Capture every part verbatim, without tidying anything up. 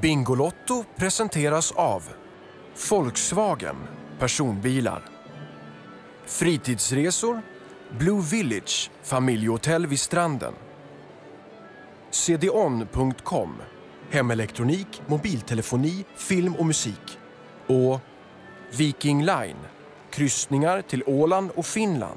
Bingolotto presenteras av Volkswagen personbilar, fritidsresor, Blue Village familjehotell vid stranden, C D O N punkt com hemelektronik, mobiltelefoni, film och musik och Viking Line kryssningar till Åland och Finland.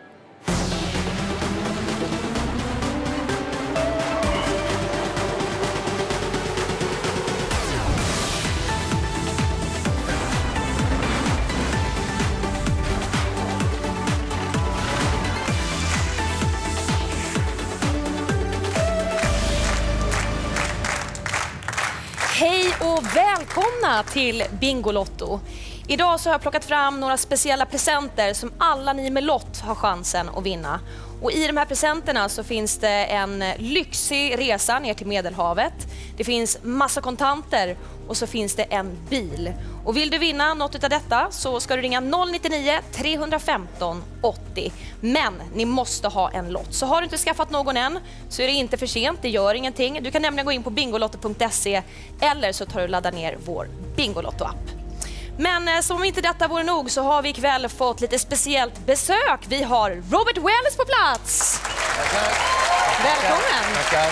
Hej och välkomna till Bingolotto. Idag så har jag plockat fram några speciella presenter som alla ni med lott har chansen att vinna. Och i de här presenterna så finns det en lyxig resa ner till Medelhavet. Det finns massa kontanter och så finns det en bil. Och vill du vinna något av detta så ska du ringa noll nio nio, tre ett fem åttio. Men ni måste ha en lott. Så har du inte skaffat någon än så är det inte för sent, det gör ingenting. Du kan nämligen gå in på bingolotto punkt se eller så tar du och laddar ner vår Bingolotto-app. Men eh, som om inte detta vore nog så har vi ikväll fått lite speciellt besök. Vi har Robert Wells på plats. Tackar. Välkommen. Tackar.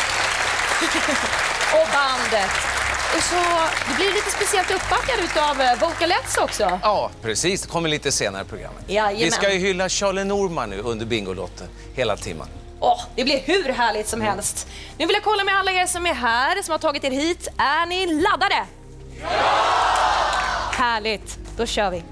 Och bandet. Och så, det blir lite speciellt uppbackad utav Vocalettes också. Ja, precis. Det kommer lite senare i programmet. Jajamän. Vi ska ju hylla Charlie Norman nu under Bingolotten hela timmen. Åh, det blir hur härligt som helst. Nu vill jag kolla med alla er som är här, som har tagit er hit. Är ni laddade? Ja! Härligt, då kör vi.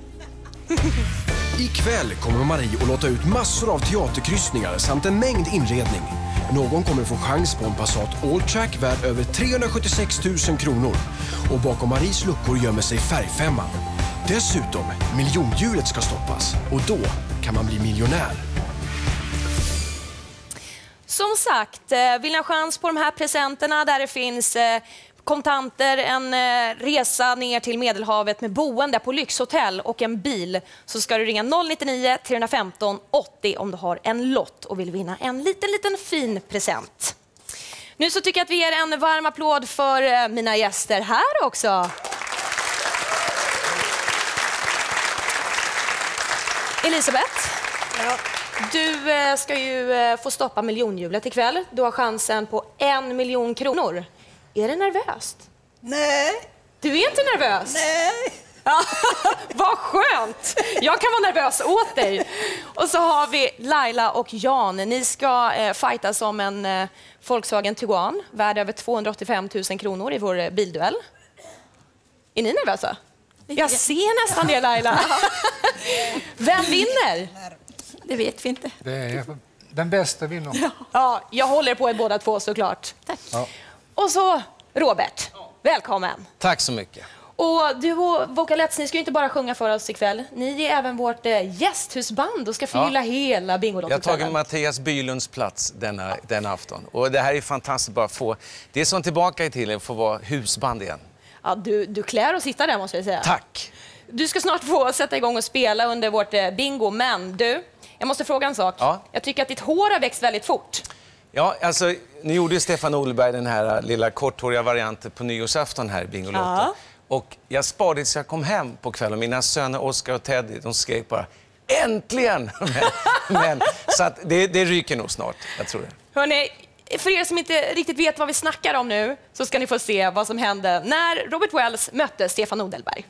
Ikväll kommer Marie att låta ut massor av teaterkryssningar samt en mängd inredning. Någon kommer få chans på en Passat Alltrack värd över trehundrasjuttiosex tusen kronor. Och bakom Maries luckor gömmer sig färgfemman. Dessutom, miljonhjulet ska stoppas och då kan man bli miljonär. Som sagt, vill ni ha chans på de här presenterna där det finns kontanter, en resa ner till Medelhavet med boende på lyxhotell och en bil, så ska du ringa noll nio nio, tre ett fem åttio om du har en lott och vill vinna en liten, liten fin present. Nu så tycker jag att vi ger en varm applåd för mina gäster här också. Elisabeth, ja. Du ska ju få stoppa miljonhjulet ikväll. Du har chansen på en miljon kronor. Är det nervöst? Nej. Du är inte nervös? Nej. Ja, vad skönt! Jag kan vara nervös åt dig. Och så har vi Laila och Jan. Ni ska eh, fighta som en eh, Volkswagen Tiguan värd över tvåhundraåttiofem tusen kronor i vår bilduell. Är ni nervösa? Jag ser nästan det, Laila. Vem vinner? Det vet vi inte. Det är den bästa vinner. Ja, jag håller på er båda två såklart. Tack. Ja. Och så Robert, välkommen. Tack så mycket. Och du och Vocalettes, ni ska ju inte bara sjunga för oss ikväll. Ni är även vårt eh, gästhusband och ska fylla Ja. hela Bingolotto. Jag har tagit Mattias Bylunds plats denna, denna afton. Och det här är fantastiskt bara att få... Det är som tillbaka till att få vara husband igen. Ja, du, du klär och sitter där måste jag säga. Tack. Du ska snart få sätta igång och spela under vårt eh, bingo, men du, jag måste fråga en sak. Ja. Jag tycker att ditt hår har växt väldigt fort. Ja, alltså, nu gjorde ju Stefan Olberg den här lilla korthåriga varianten på nyårsafton här i Bingolotto. Ja. Och jag sparade tills jag kom hem på kvällen och mina söner Oscar och Teddy, de skrek bara äntligen! men, men, så att det, det ryker nog snart, jag tror det. Hörrni, för er som inte riktigt vet vad vi snackar om nu så ska ni få se vad som hände när Robert Wells mötte Stefan Olberg.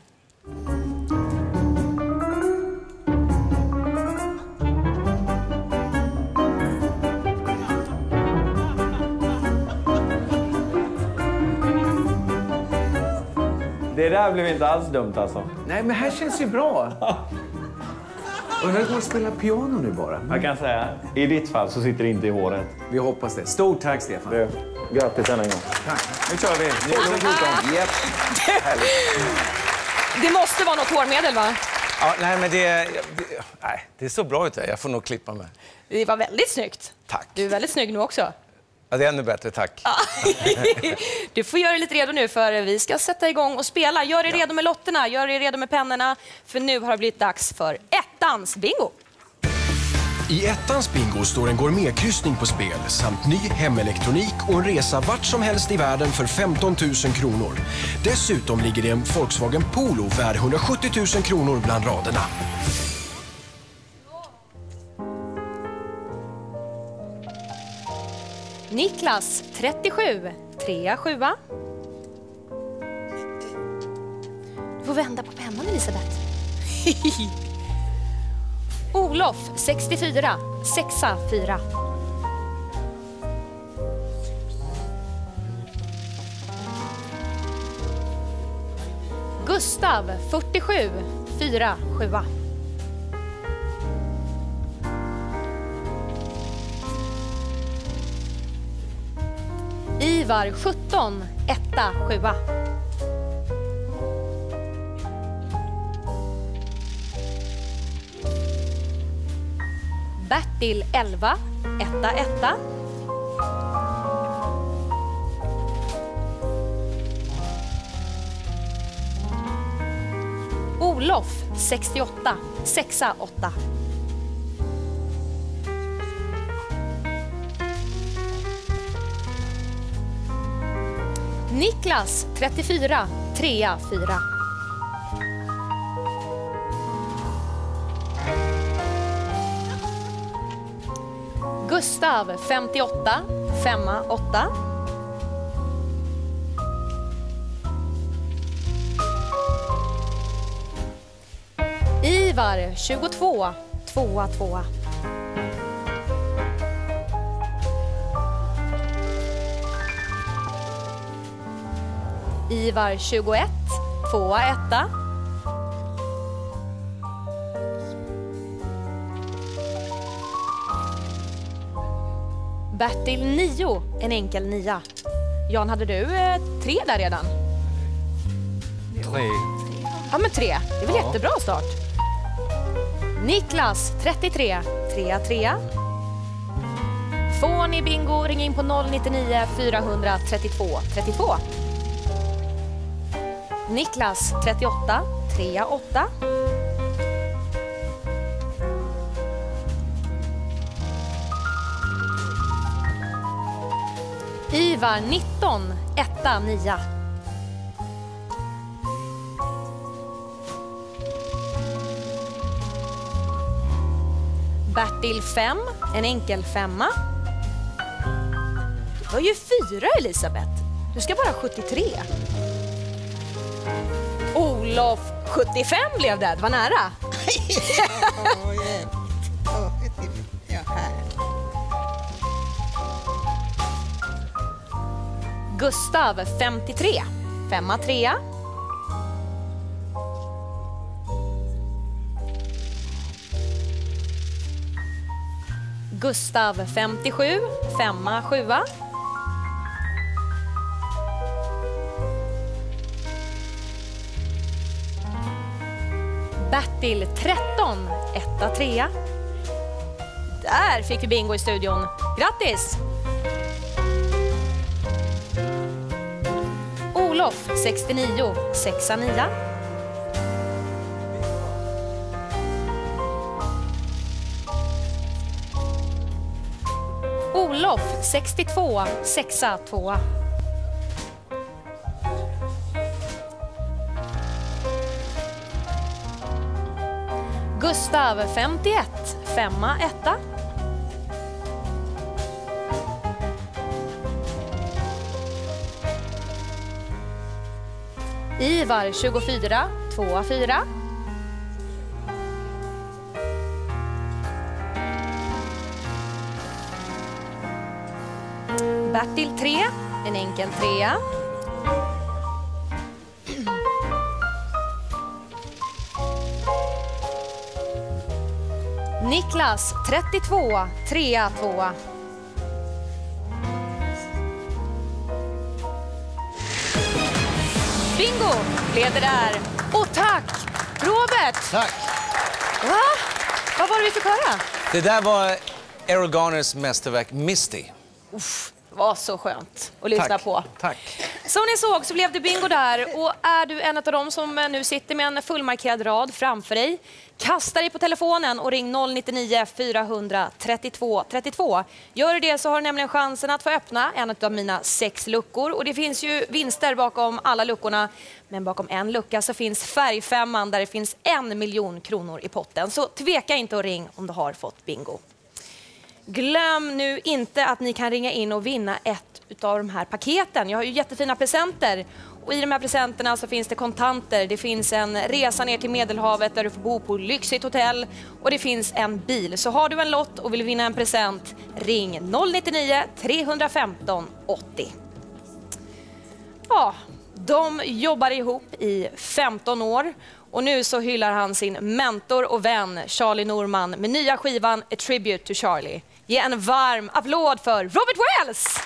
Det där blev inte alls dumt alltså. Nej, men här känns ju bra. Och jag kommer att spela piano nu bara. Jag kan säga, i ditt fall så sitter det inte i håret. Vi hoppas det. Stort tack, Stefan. Du, grattis än en gång. Tack. Nu kör vi. nitton fjorton. Yep. Det måste vara något hårmedel, va? Ja, nej, men det, det, nej, det är så bra ut. Jag får nog klippa mig. Det var väldigt snyggt. Tack. Du är väldigt snygg nu också. Ja, det är ännu bättre, tack. Du får göra dig lite redo nu för vi ska sätta igång och spela. Gör dig ja. redo med lotterna, gör dig redo med pennorna. För nu har det blivit dags för ettans bingo. I ettans bingo står en gourmetkryssning på spel samt ny hemelektronik och en resa vart som helst i världen för femton tusen kronor. Dessutom ligger det en Volkswagen Polo värd hundrasjuttio tusen kronor bland raderna. Niklas, trettiosju, trea, sjua. Du får vända på pennan, Elisabeth. Olof, sextiofyra, sexa, fyra. Gustav, fyrtiosju, fyra, sjua. Ivar, sjutton, etta, sjua. Bertil, elva, etta, etta. Olof, sextioåtta, sexa, åtta. Niklas, trettiofyra, trea, fyra. Gustav, femtioåtta, femma, åtta. Ivar, tjugotvå, tvåa, tvåa. Ivar, tjugoett, tvåa, etta. Bertil, nio, en enkel nia. Jan, hade du eh, tre där redan? Tre. Ja, men tre. Det är väl Ja. jättebra start. Niklas, trettiotre, trea, trea. Får ni bingo, ring in på noll nio fyra tre två tre två. Niklas, trettioåtta, trea, åtta. Ivar, nitton, etta, nia. Bertil, fem, en enkel femma. Det var ju fyra, Elisabeth. Du ska bara sjuttiotre. Olof, sjuttiofem blev det. Det var nära. Ja, här. Gustav, femtiotre, femma, trea. Gustav, femtiosju, femma, sjua. Bertil, tretton, etta, trea. Där fick vi bingo i studion. Grattis! Olof, sextionio, sexa, nia. Olof, sextiotvå, sexa, tvåa. Gustav, femtioett, femma, etta. Ivar, tjugofyra, tvåa, fyra. Bertil, tre, en enkel trea. Niklas, trettiotvå, trea, tvåa. Bingo blev det där. Och tack, Robert! Tack. Va? Vad var det vi fick höra? Det där var Errol Garners mästerverk Misty. Uff, Det var så skönt att lyssna Tack. på. Tack. Som ni såg så blev det bingo där. Och är du en av dem som nu sitter med en fullmarkerad rad framför dig, kasta dig på telefonen och ring noll nittionio fyra tre två tre två. Gör du det så har du nämligen chansen att få öppna en av mina sex luckor. Och det finns ju vinster bakom alla luckorna. Men bakom en lucka så finns färgfemman där det finns en miljon kronor i potten. Så tveka inte att ring om du har fått bingo. Glöm nu inte att ni kan ringa in och vinna ett av de här paketen. Jag har ju jättefina presenter. Och i de här presenterna så finns det kontanter. Det finns en resa ner till Medelhavet där du får bo på lyxigt hotell. Och det finns en bil. Så har du en lott och vill vinna en present, ring noll nittionio tre ett fem åttio. Ja, de jobbar ihop i femton år. Och nu så hyllar han sin mentor och vän Charlie Norman med nya skivan A Tribute to Charlie. Ge en varm applåd för Robert Wells!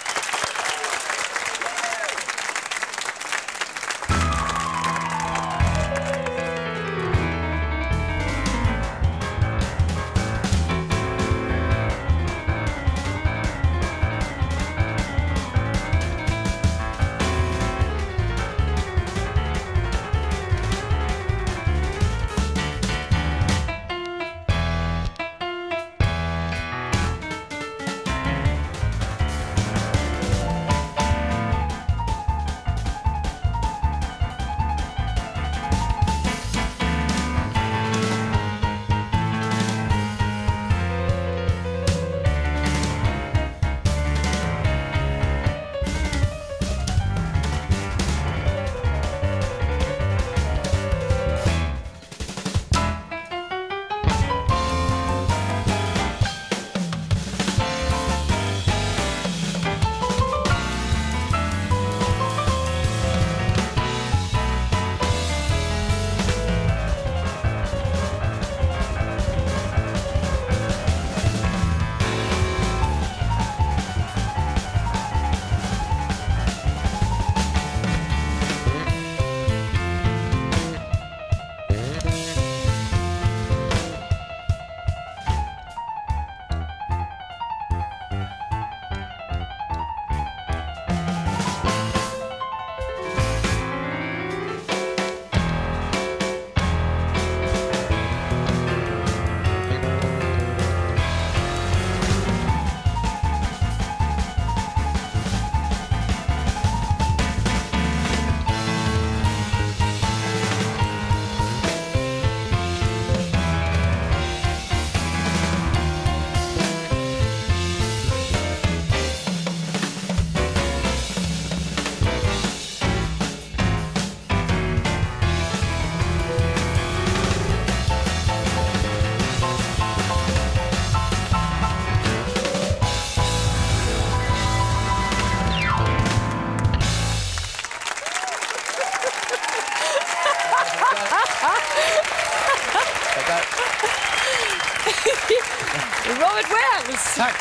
Robert Wells! Tack!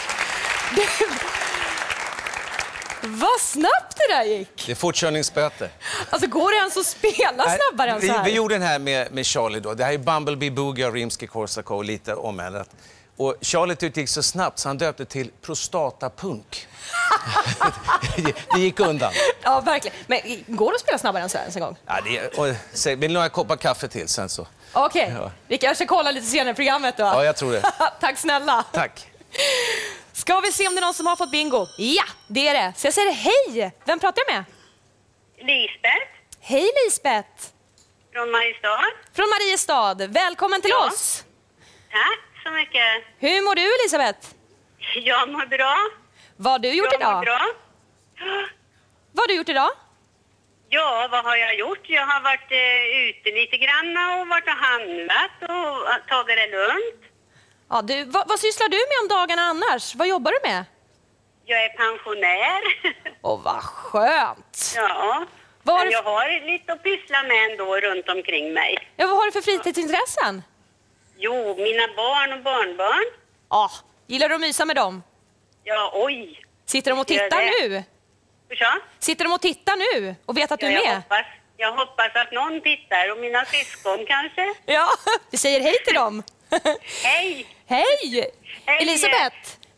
Vad snabbt det där gick! Det är fortkörningsböter. Alltså går det ens att spela snabbare än så här? Vi, vi gjorde den här med, med Charlie då. Det här är Bumblebee Boogie och Rimsky-Korsakov, lite omändrat. Och Charlie tyckte det gick så snabbt så han döpte till prostatapunk. Det gick undan. Ja, verkligen. Men går det att spela snabbare än så här en gång? Ja, det, och, så, vill ni ha en kopp kaffe till sen så? Okej, okay. Ja. Vi kanske kollar lite senare i programmet då. Ja, jag tror det. Tack snälla. Tack. Ska vi se om det är någon som har fått bingo? Ja, det är det. Så jag säger hej. Vem pratar jag med? Lisbeth. Hej Lisbeth. Från Mariestad. Från Mariestad. Välkommen till ja. oss. Tack så mycket. Hur mår du Elisabeth? Jag mår bra. Vad har du gjort jag idag? Mår bra. Vad har du gjort idag? Ja, vad har jag gjort? Jag har varit eh, ute lite grann och varit och handlat och tagit det lugnt. Ja, du, vad, vad sysslar du med om dagarna annars? Vad jobbar du med? Jag är pensionär. Åh, oh, vad skönt. Ja, vad har men jag för... har lite att pyssla med ändå runt omkring mig. Ja, vad har du för fritidsintressen? Jo, mina barn och barnbarn. Ja, oh, gillar du att mysa med dem? Ja, oj. Sitter de och tittar nu? Så? Sitter de och tittar nu och vet att ja, du är jag med? Hoppas, jag hoppas att någon tittar och mina syskon kanske. Ja, vi säger hej till dem. Hej! Hej! Hej! Elisabeth,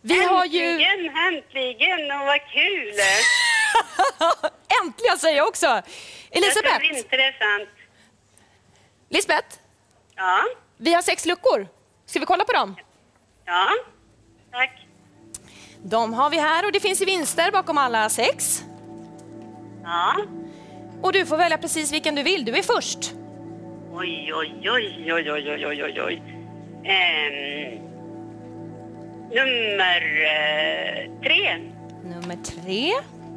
Vi har ju... Äntligen, äntligen, och vad kul! Äntligen säger jag också. Elisabeth. Jag tror inte det är sant. Lisbeth, Ja, vi har sex luckor. Ska vi kolla på dem? ja, tack. De har vi här och det finns ju vinster bakom alla sex. Ja. Och du får välja precis vilken du vill. Du är först. Oj, oj, oj, oj, oj, oj, oj, oj, oj. Ehm, nummer eh, tre. Nummer tre.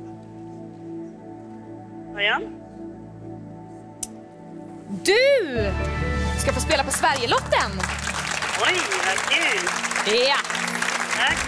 Ja, ja. Du ska få spela på Sverigelotten. Oj, vad kul. Ja. Tack.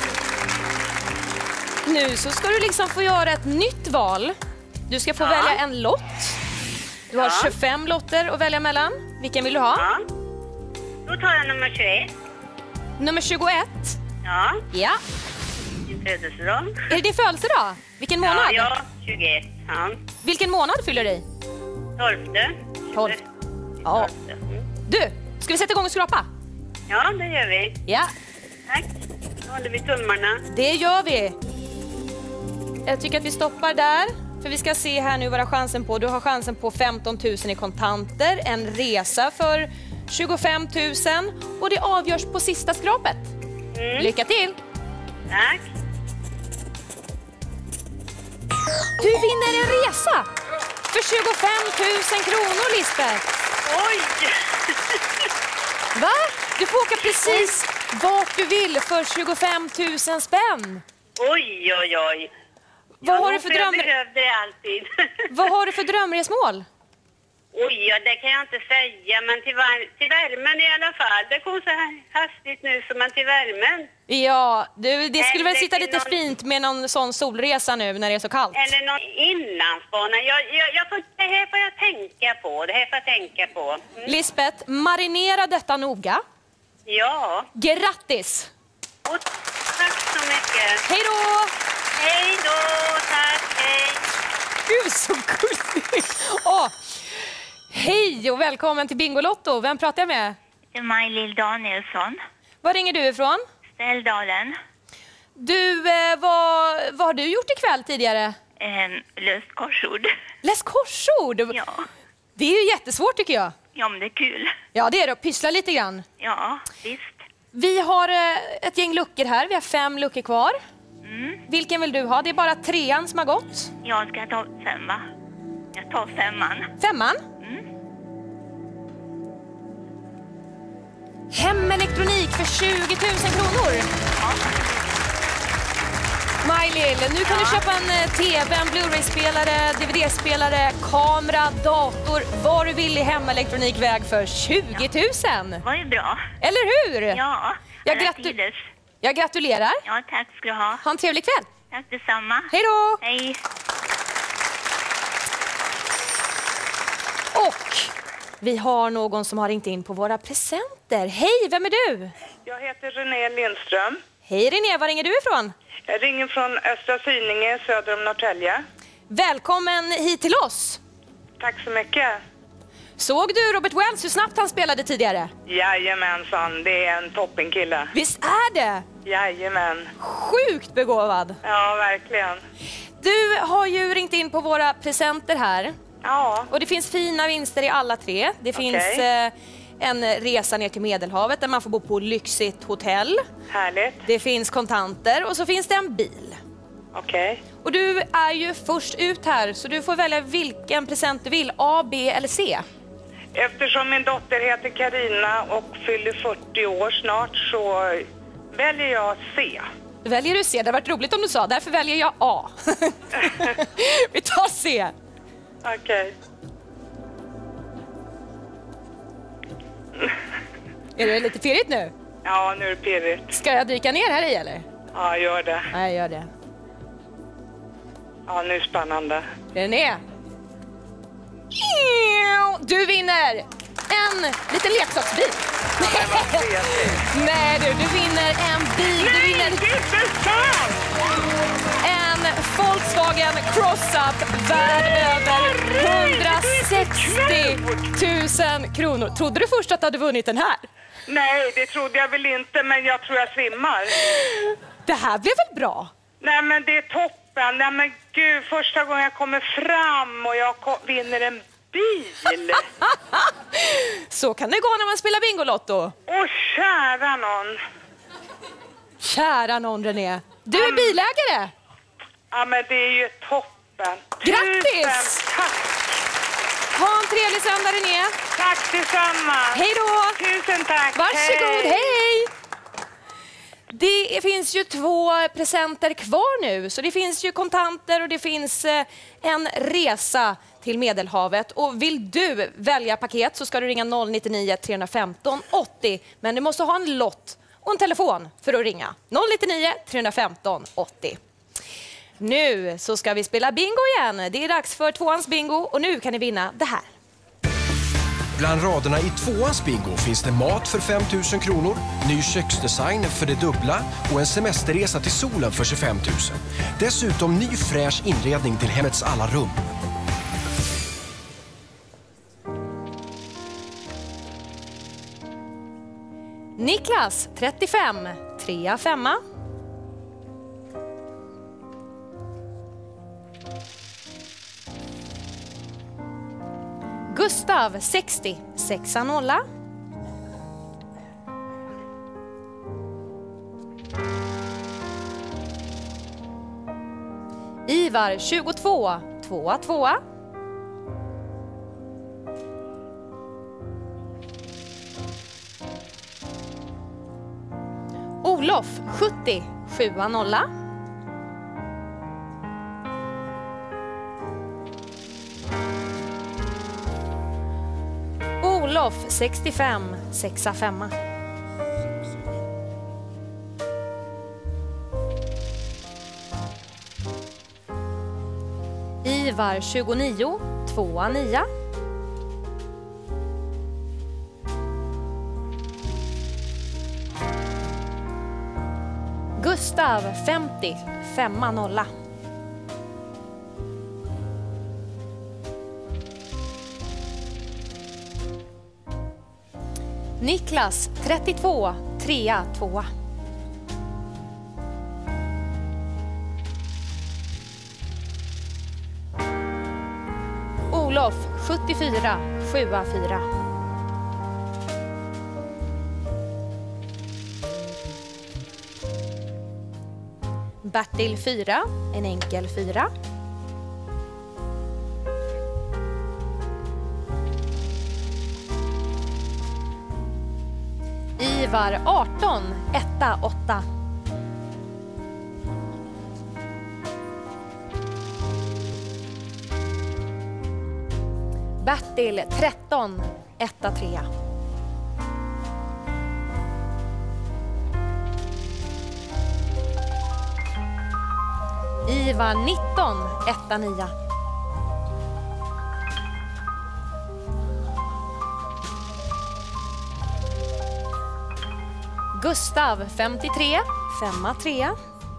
Nu så ska du liksom få göra ett nytt val. Du ska få Ja. välja en lott. Du har Ja. tjugofem lotter att välja mellan. Vilken vill du ha? Ja. Då tar jag nummer tjugoett. Nummer tjugoett. Ja, Ja. din födelsedag. Är det din födelsedag? Vilken månad? Ja, ja, tjugoett. Ja. Vilken månad fyller du i? Tolfte. Tolv. Ja. Tolfte. Mm. Du, ska vi sätta igång och skrapa? Ja, det gör vi. Ja, Tack. Då håller vi tummarna. det gör vi. Jag tycker att vi stoppar där. För vi ska se här nu vad du har chansen på. Du har chansen på femton tusen i kontanter. En resa för tjugofem tusen. Och det avgörs på sista skrapet. Mm. Lycka till! Tack. Du vinner en resa för tjugofem tusen kronor, Lisbeth. Oj! Va? Du får åka precis vart du vill för tjugofem tusen spänn. Oj, oj, oj. Vad Ja, har du för jag dröm... behövde det alltid. Vad har du för drömresmål? Oj, ja, det kan jag inte säga, men till, var- till värmen i alla fall. Det kom så här hastigt nu, så man till värmen. Ja, du, det skulle väl Eller sitta till lite någon- fint med någon sån solresa nu när det är så kallt. Eller någon inlandsbana. Jag, jag, jag får, det här får jag tänka på. Det här får jag tänka på. Mm. Lisbeth, marinera detta noga. Ja, Grattis! och tack så mycket. Hej då! Hej då, tack, hej. Gud, så gullig! Åh. Hej och välkommen till Bingolotto. Vem pratar jag med? Det är Maj-Lill Danielsson, Var ringer du ifrån? Ställdalen, Du, eh, vad, vad har du gjort ikväll tidigare? eh, löst korsord. Läs korsord! Ja. Det är ju jättesvårt tycker jag. Ja, men det är kul. Ja, det är det. Pyssla lite grann. Ja, visst. Vi har eh, ett gäng luckor här. Vi har fem luckor kvar. Mm. Vilken vill du ha? Det är bara trean som har gått. Jag ska ta femma. Jag tar femman. Femman. Mm. Hemelektronik för tjugo tusen kronor. Ja. Maj-Lill, nu kan du köpa en eh, tv, en Blu-ray-spelare, D V D-spelare, kamera, dator, vad du vill i hemelektronikväg för tjugo tusen. Det var ju bra. Eller hur? Ja, Jag alla gratu- tiders. Jag gratulerar. Ja, tack ska du ha. Ha en trevlig kväll. Tack detsamma. Hej då! Hej. Och vi har någon som har ringt in på våra presenter. Hej, vem är du? Jag heter René Lindström. Hej René, var ringer du ifrån? Jag ringer från Östra Syninge söder om Norrtälje. Välkommen hit till oss. Tack så mycket. Såg du Robert Wells hur snabbt han spelade tidigare? Jajamensan, det är en toppenkille. Visst är det? Jajamän. Sjukt begåvad. Ja, verkligen. Du har ju ringt in på våra presenter här. Ja, Och det finns fina vinster i alla tre. Det finns Okej. eh, en resa ner till Medelhavet där man får bo på lyxigt hotell. härligt. Det finns kontanter och så finns det en bil. Okej. Och du är ju först ut här så du får välja vilken present du vill, A, B eller C. Eftersom min dotter heter Karina och fyller fyrtio år snart så väljer jag C. Väljer du C? Det har varit roligt om du sa, därför väljer jag A. Vi tar C. Okej. Är det lite pirrigt nu? Ja, nu är det pirrigt. Ska jag dyka ner här i eller? Ja, gör det. Nej, jag gör det. Ja, nu är det spännande. René. Du vinner en liten leksaksbil. Nej du, du vinner en bil. Du vinner en Volkswagen Crossup värd över hundrasextio tusen kronor. Trodde du först att du hade vunnit den här? Nej, det trodde jag väl inte, men jag tror jag svimmar. Det här blev väl bra? Nej, men det är toppen. Nej, men gud, första gången jag kommer fram och jag ko- vinner en bil. Så kan det gå när man spelar Bingolotto. Åh, kära någon. Kära någon, René. Du är bilägare. Ja, men det är ju toppen. Grattis! Tusen tack. Ha en trevlig söndag, René. Tack detsamma. Hej då. Tusen tack. Varsågod, hej. hej. Det finns ju två presenter kvar nu. Så det finns ju kontanter och det finns en resa till Medelhavet. Och vill du välja paket så ska du ringa noll nio nio, tre femton, åttio. Men du måste ha en lott och en telefon för att ringa. noll nio nio, tre femton, åttio. Nu så ska vi spela bingo igen. Det är dags för tvåans bingo och nu kan ni vinna det här. Bland raderna i tvåans bingo finns det mat för fem tusen kronor, ny köksdesign för det dubbla och en semesterresa till solen för tjugofem tusen. Dessutom ny fräsch inredning till hemmets alla rum. Niklas, trettiofem, trea, femma. Gustav, sextio, sexa, nolla. Ivar, tjugotvå, tvåa, tvåa. Olof, sjuttio, sjua, nolla. Olof, sextiofem, sexa, femma. Ivar, tjugonio, tvåa, nia. Gustav, femtio, femma, nolla. Niklas, trettiotvå, trea, tvåa. Olof, sjuttiofyra, sjua, fyra. Bertil, fyra, en enkel fyra. Ivar, arton, etta, åtta. Bertil, tretton, etta, trea. Ivar, nitton, etta, nia. Gustav, femtiotre, femma, trea.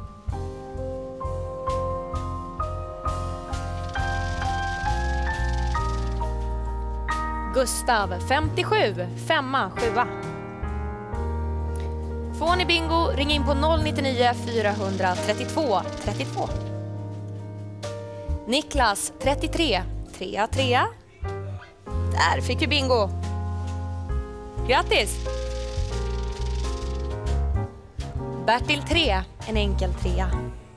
Gustav, femtiosju, femma, sjua. Får ni bingo, ring in på noll nio nio, fyra tre två, tre två. Niklas, trettiotre, trea, trea. Där fick vi bingo. Grattis! Bertil, tre, en enkel trea.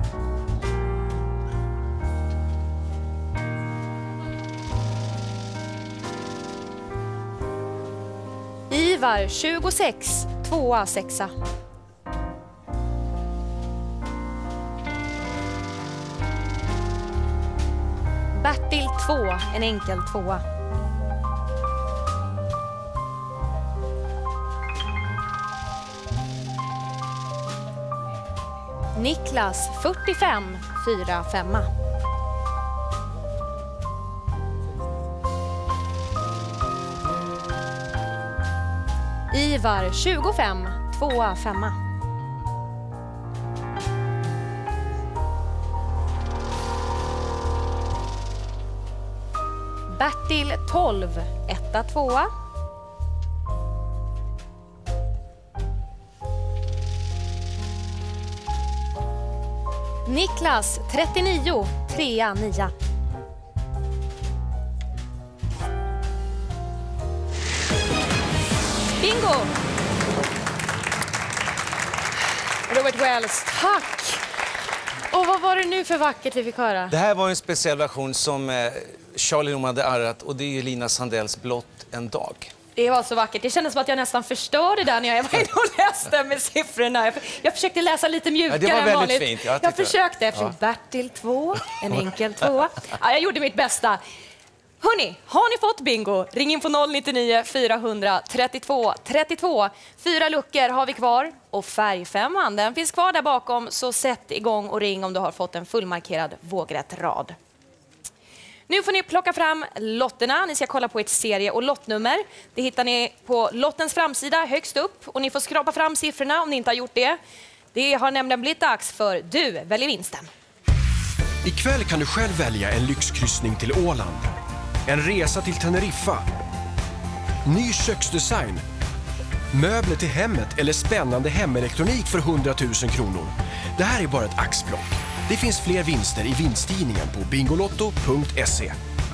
Ivar, tjugosex, tvåa, sexa. Bertil, två, en enkel tvåa. Niklas, fyrtiofem, fyra, femma. Ivar, tjugofem, tvåa, femma. Bertil, tolv, etta, tvåa. Niklas, trettionio, trea, nia. Bingo! Robert Wells, tack! Och vad var det nu för vackert vi fick höra? Det här var en speciell version som eh, Charlie Norman hade arrat, och det är ju Lina Sandells Blott en dag. Det var så vackert. Det kändes som att jag nästan förstörde där när jag var inne och läste med siffrorna. Jag, jag försökte läsa lite mjukare ja, det var än väldigt vanligt. Fint. Jag, jag försökte. Jag försökte. Ja. Bertil två, en enkel två. Ja, jag gjorde mitt bästa. Hörrni, har ni fått bingo? Ring in på noll nio fyra trettiotvå trettiotvå. Fyra luckor har vi kvar. Och färgfemman, den finns kvar där bakom. Så sätt igång och ring om du har fått en fullmarkerad vågrätt rad. Nu får ni plocka fram lotterna. Ni ska kolla på ett serie- och lottnummer. Det hittar ni på lottens framsida högst upp. Och ni får skrapa fram siffrorna om ni inte har gjort det. Det har nämligen blivit dags för Du väljer vinsten. Ikväll kan du själv välja en lyxkryssning till Åland. En resa till Teneriffa. Ny köksdesign. Möbler till hemmet eller spännande hemelektronik för hundratusen kronor. Det här är bara ett axplock. Det finns fler vinster i vinsttidningen på bingolotto punkt se.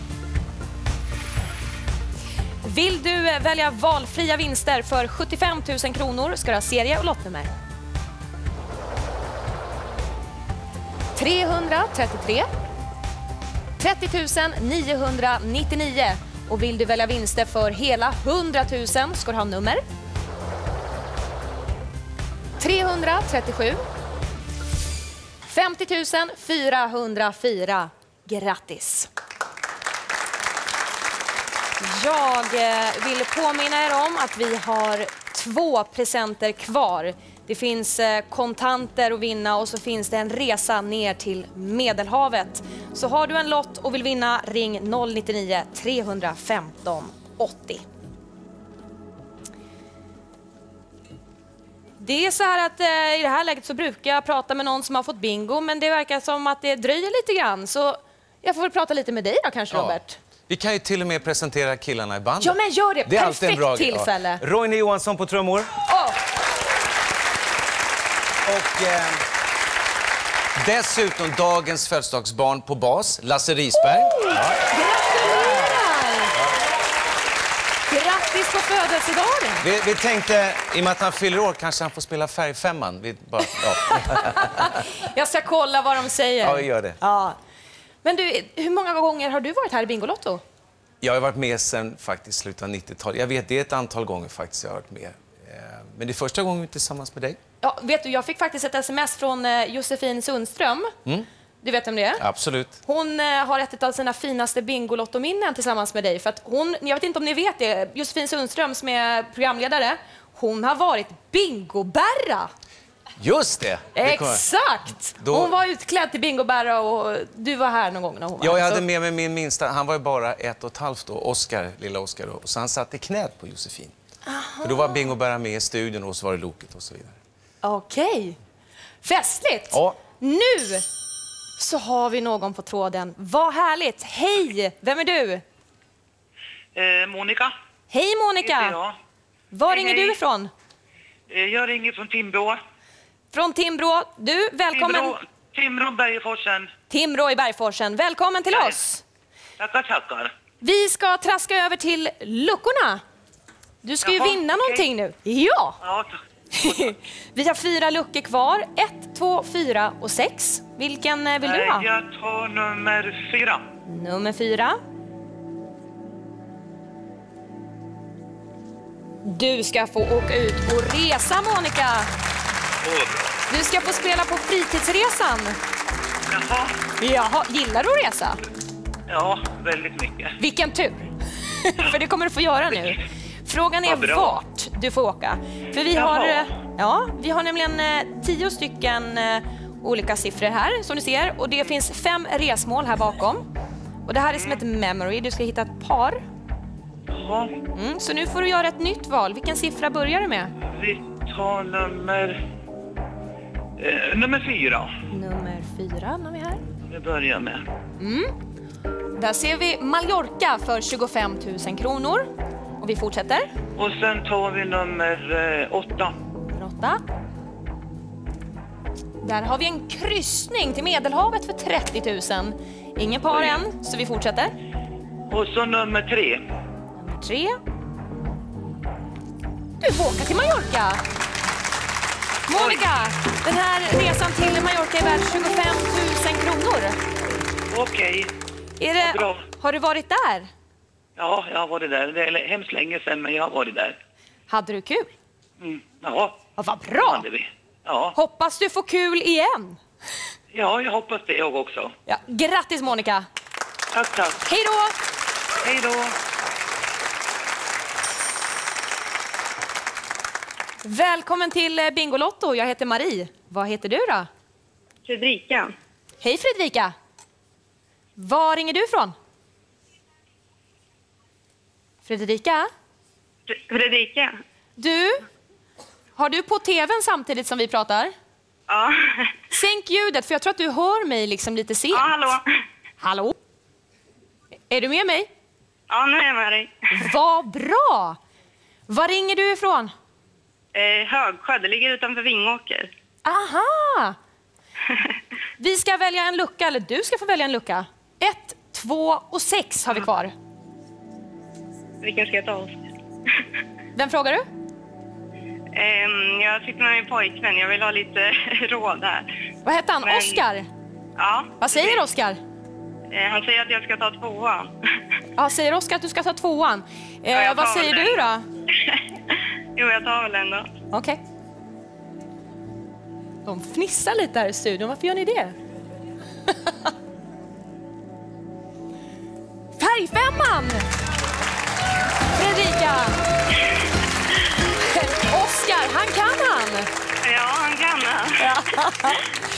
Vill du välja valfria vinster för sjuttiofem tusen kronor ska du ha serie- och lottnummer. trehundratrettiotre, trettio tusen niohundranittionio. Och vill du välja vinster för hela hundratusen ska du ha nummer. trehundratrettiosju, femtio tusen fyrahundrafyra. Grattis! Jag vill påminna er om att vi har två presenter kvar. Det finns kontanter att vinna och så finns det en resa ner till Medelhavet. Så har du en lott och vill vinna, ring noll nio tre ett fem åttio. Det är så här att eh, i det här läget så brukar jag prata med någon som har fått bingo, men det verkar som att det dröjer lite grann. Så jag får väl prata lite med dig då kanske, ja. Robert. Vi kan ju till och med presentera killarna i bandet. Ja, men gör det. Det är Perfekt alltid en bra tillfälle. Ja. Roine Johansson på trummor. Oh. Och eh, dessutom dagens födelsedagsbarn på bas, Lasse Risberg. Oh. Ja. Gratulerar! Grattis på födelsedagen! Vi, vi tänkte, i och med att han fyller år, kanske han får spela färgfemman. Vi bara, ja. Jag ska kolla vad de säger. Ja, vi gör det. Ja. Men du, hur många gånger har du varit här i Bingolotto? Jag har varit med sedan faktiskt slutet av nittiotalet. Jag vet, det är ett antal gånger faktiskt jag har varit med. Men det är första gången tillsammans med dig. Ja, vet du, jag fick faktiskt ett sms från Josefin Sundström. Mm. Du vet om det är? Absolut. Hon har ett av sina finaste Bingolotto-minnen tillsammans med dig. För att hon, jag vet inte om ni vet det, Josefin Sundström som är programledare, hon har varit bingobärra. Just det! Exakt! Då... Hon var utklädd till bingobärra och du var här någon gång när hon var. Ja, jag hade med mig min minsta, han var ju bara ett och ett halvt då, Oscar, lilla Oscar då. Så han satt i knät på Josefin. Aha. För då var bingobärra med i studion och så var det Loket och så vidare. Okej. Okay. Festligt! Ja. Nu så har vi någon på tråden. Vad härligt! Hej! Vem är du? Eh, Monica. Hej Monica! Jag. Var hej, ringer hej. du ifrån? Eh, jag ringer från Timrå. Från Timrå. Du, välkommen. Timrå, Timrå Bergforsen. Timrå i Bergforsen. Välkommen till Nej. oss. Tackar, tackar. Vi ska traska över till luckorna. Du ska Jaha, ju vinna okay. någonting nu. Ja! Ja, vi har fyra luckor kvar. Ett, två, fyra och sex. Vilken vill du ha? Jag tar nummer fyra. Nummer fyra. Du ska få åka ut och resa, Monica. Åh, bra. Du ska få spela på fritidsresan. Jaha. Jaha, gillar du att resa? Ja, väldigt mycket. Vilken tur. För det kommer du få göra nu. Frågan är vart du får åka. För vi har, ja, vi har nämligen tio stycken olika siffror här som du ser. Och det finns fem resmål här bakom. Och det här är som ett memory. Du ska hitta ett par. Jaha. Mm, så nu får du göra ett nytt val. Vilken siffra börjar du med? Vi tar nummer... Eh, nummer fyra. Nummer fyra har vi här. Vi börjar med. Mm. Där ser vi Mallorca för tjugofem tusen kronor. Och vi fortsätter. Och sen tar vi nummer eh, åtta. Nummer åtta. Där har vi en kryssning till Medelhavet för trettio tusen. Ingen par än, så vi fortsätter. Och så nummer tre. Nummer tre. Du får åka till Mallorca. Monica, den här resan till Mallorca är värd tjugofem tusen kronor. Okej. Är det, bra. har du varit där? Ja, jag har varit där. Det är hemskt länge sedan, men jag har varit där. Hade du kul? Mm. Ja. Ja, vad bra. Hade vi. Ja. Hoppas du får kul igen. Ja, jag hoppas det jag också. Ja, grattis Monica. Tack, tack. Hej då. Hej då. Välkommen till Bingolotto. Jag heter Marie. Vad heter du då? Fredrika. Hej Fredrika. Var ringer du ifrån? Fredrika? Fredrika. Du, har du på tvn samtidigt som vi pratar? Ja. Sänk ljudet, för jag tror att du hör mig liksom lite sent. Ja, hallå. Hallå? Är du med mig? Ja, nu är jag med dig. Vad bra! Var ringer du ifrån? Eh, Högsjö, det ligger utanför Vingåker. Aha! Vi ska välja en lucka, eller du ska få välja en lucka. Ett, två och sex har vi kvar. Vilken ska jag ta oss? Vem frågar du? Eh, jag sitter med min pojkvän, jag vill ha lite råd här. Vad heter han? Men- Oscar? Ja. Vad säger Oscar? Eh, han säger att jag ska ta tvåan. Ja, säger Oscar att du ska ta tvåan. Eh, Ja, jag vad tar säger väl du den. då? Jo, jag tar väl den då. Okej. De fnissar lite här i studion. Varför gör ni det? Färgfemman! Fredrika! Oscar, han kan han! Ja, han kan han.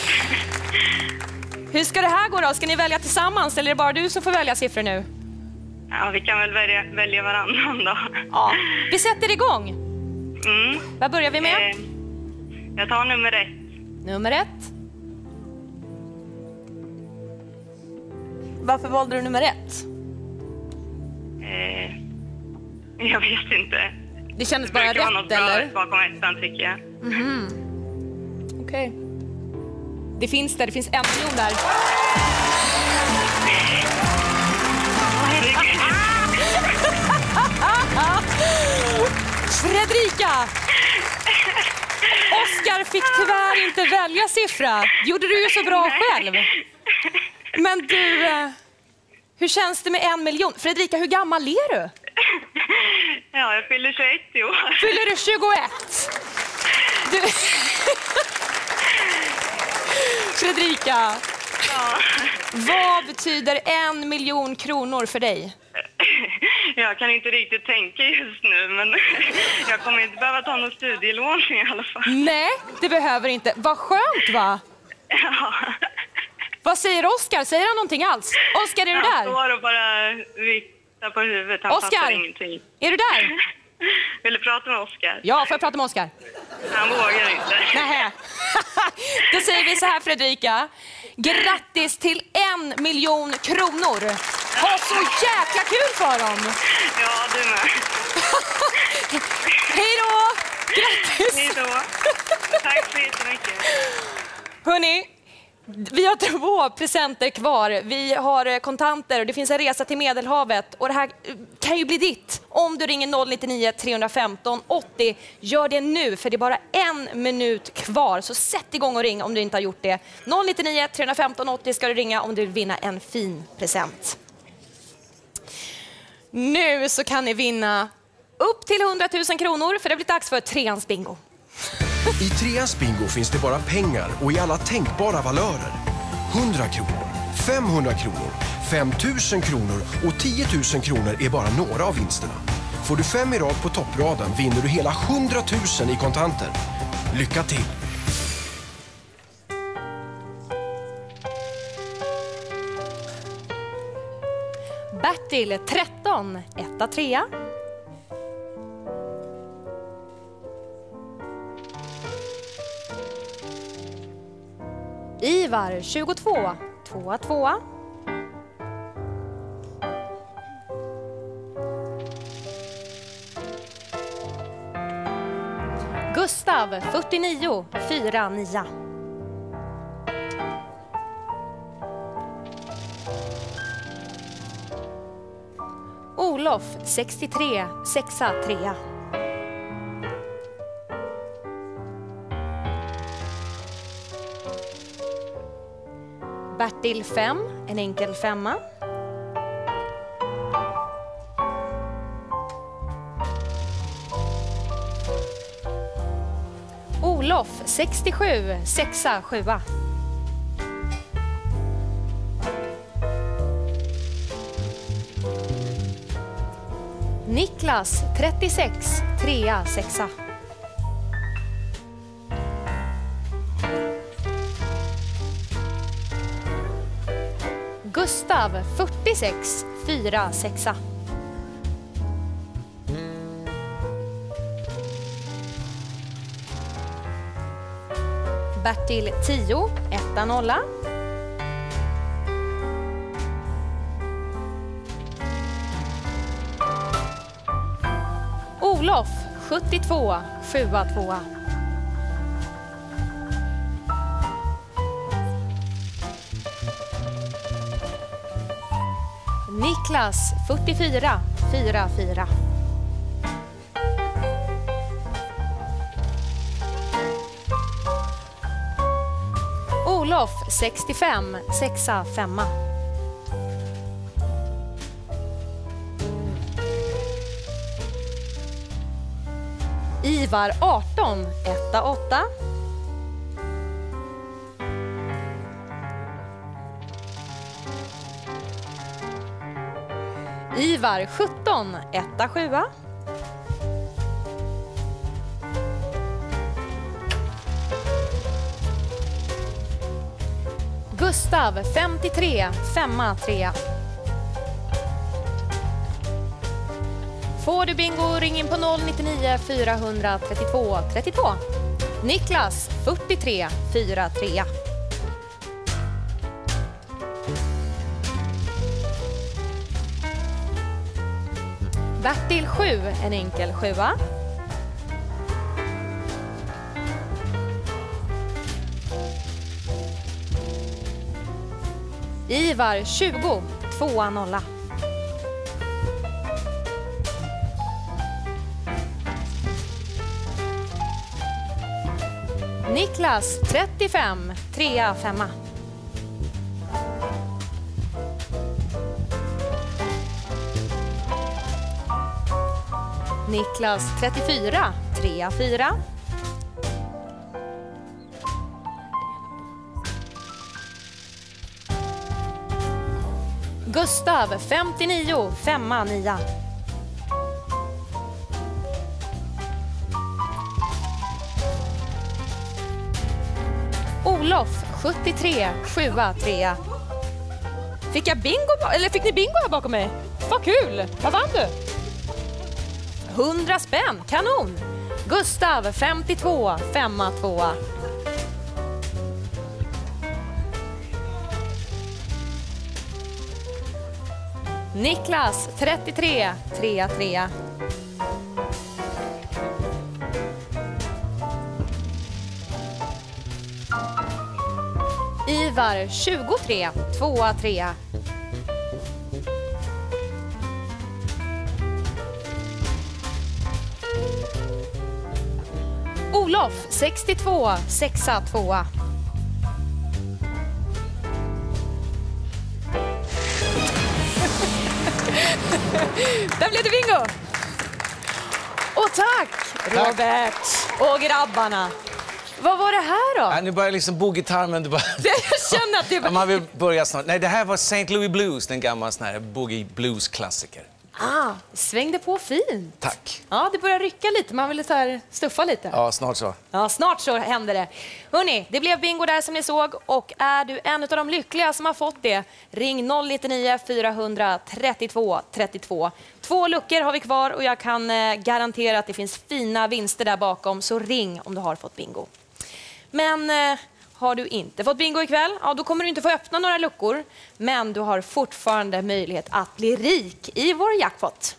Hur ska det här gå då? Ska ni välja tillsammans eller är det bara du som får välja siffror nu? Ja, vi kan väl välja, välja varannan då. Ja. Vi sätter igång. Mm. Vad börjar vi med? Eh, jag tar nummer ett. Nummer ett. Varför valde du nummer ett? Eh, jag vet inte. Det kändes Det bara verkar vara något rätt, bra eller? bakom ettan, tycker jag. Mhm. Okej. Det finns där, det finns en miljon där. Fredrika! Oscar fick tyvärr inte välja siffra. Gjorde du ju så bra själv. Men du, eh, hur känns det med en miljon? Fredrika, hur gammal är du? Ja, jag fyller tjugoett i år. Fyller du tjugoett? Du... Fredrika, Ja. vad betyder en miljon kronor för dig? Jag kan inte riktigt tänka just nu, men jag kommer inte behöva ta någon studielån i alla fall. Nej, det behöver inte. Vad skönt, va? Ja. Vad säger Oscar? Säger han någonting alls? Oscar, är du Han där? står och bara viftar på huvudet. Han Oscar! fattar ingenting. Är du där? Vill du prata med Oscar? Ja, får jag prata med Oscar? Han vågar inte. Nähä. Då säger vi så här, Fredrika. Grattis till en miljon kronor. Ha så jäkla kul för dem. Ja, du med. Hej då! Grattis! Hej då. Tack så jättemycket. Hörrni, vi har två presenter kvar. Vi har kontanter och det finns en resa till Medelhavet. Och det här kan ju bli ditt om du ringer noll nio nio, tre femton, åttio. Gör det nu, för det är bara en minut kvar. Så sätt igång och ring om du inte har gjort det. noll nio nio, tre femton, åttio ska du ringa om du vill vinna en fin present. Nu så kan ni vinna upp till hundratusen kronor, för det blir dags för treans bingo. I treans bingo finns det bara pengar och i alla tänkbara valörer. hundra kronor, femhundra kronor, fem tusen kronor och tio tusen kronor är bara några av vinsterna. Får du fem i rad på toppraden vinner du hela hundratusen i kontanter. Lycka till! Bertil, tretton, etta, trea. Ivar, tjugotvå, tvåa, tvåa. Gustav, fyrtionio, fyra, nia. Olof sextiotre, sexa, trea. Bertil fem, en enkel femma. Olof sextiosju, sexa, sjua. Niklas trettiosex, trea, sexa. Gustav fyrtiosex, fyra, sexa. Bertil tio, etta, nolla. Olof sjuttiotvå, sjua, tvåa. Niklas fyrtiofyra, fyra, fyra. Olof sextiofem, sexa, femma. Ivar arton, etta, åtta. Ivar sjutton, etta, sjua. Gustav femtiotre, femma, trea. Får du bingo, ring in på noll nio fyra tre två, tre två. Niklas fyrtiotre, fyra, trea. Bertil sju, en enkel sjua. Ivar tjugo, tvåa, nolla. Niklas trettiofem, trea, femma. Niklas trettiofyra, trea, fyra. Gustav femtionio, femma, nia. Olof sjuttiotre, sjua, trea. Fick jag bingo, eller fick ni bingo här bakom mig? Vad kul! Vad vann du? hundra spänn, kanon! Gustav femtiotvå, femma, tvåa. Niklas trettiotre, trea, trea. Ivar tjugotre, tvåa, trea. Olof sextiotvå, sexa, tvåa. Där blev det bingo! Och tack, Robert och grabbarna. Vad var det här då? Ja, nu börjar liksom boogie-tarmen. Bara... Jag känner att det bara... Man vill börja snart. Nej, det här var Saint Louis Blues, den gamla sån här boogie blues-klassiker. Ah, svängde på fint. Tack. Ja, det börjar rycka lite. Man vill så här stuffa lite. Ja, snart så. Ja, snart så händer det. Hörrni, det blev bingo där som ni såg. Och är du en av de lyckliga som har fått det, ring noll nio fyra tre två, tre två. Två luckor har vi kvar och jag kan eh, garantera att det finns fina vinster där bakom. Så ring om du har fått bingo. Men eh, har du inte fått bingo ikväll, ja, då kommer du inte få öppna några luckor. Men du har fortfarande möjlighet att bli rik i vår jackpot.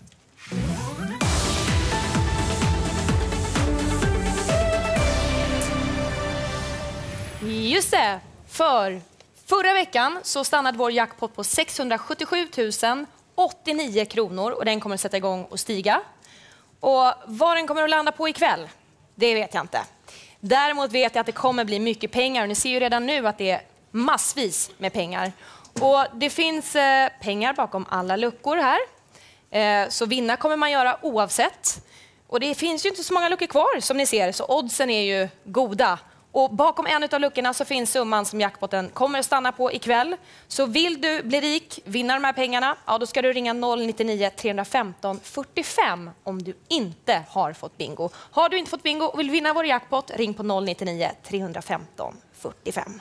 Just det, för förra veckan så stannade vår jackpot på sexhundrasjuttiosju tusen åttionio kronor och den kommer att sätta igång och stiga. Och vad den kommer att landa på ikväll, det vet jag inte. Däremot vet jag att det kommer bli mycket pengar och ni ser ju redan nu att det är massvis med pengar. Och det finns eh, pengar bakom alla luckor här. Eh, så vinna kommer man göra oavsett. Och det finns ju inte så många luckor kvar som ni ser, så oddsen är ju goda. Och bakom en av luckorna så finns summan som jackpotten kommer att stanna på ikväll. Så vill du bli rik, vinna de här pengarna, ja då ska du ringa noll nio nio tre femton fyrtiofem om du inte har fått bingo. Har du inte fått bingo och vill vinna vår jackpot, ring på noll nio nio tre femton fyrtiofem.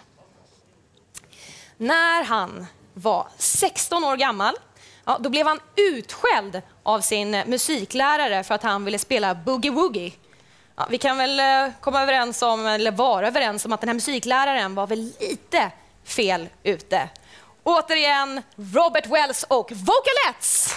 När han var sexton år gammal, ja, då blev han utskälld av sin musiklärare för att han ville spela boogie woogie. Ja, vi kan väl komma överens om, eller vara överens om att den här musikläraren var väl lite fel ute. Återigen, Robert Wells och Vocalettes!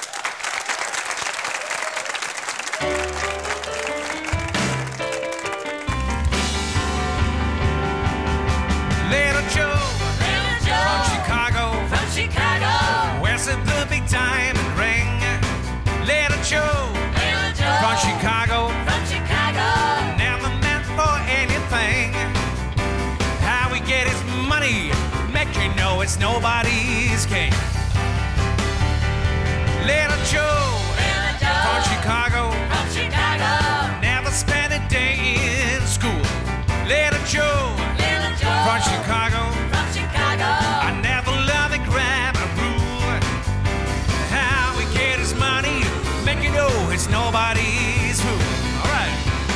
Little Joe, Little Joe from Chicago, from Chicago, wears a the big diamond ring. Little Joe, Little Joe from Chicago, from Chicago, never meant for anything. How we get his money, make you know it's nobody's king. Little Joe, Little Joe from Chicago, from Chicago, never spent a day in school. Little Joe, Little Joe from Chicago, from Chicago, I never loved the grammar rule. How we get his money, make you know it's nobody's fool. All right.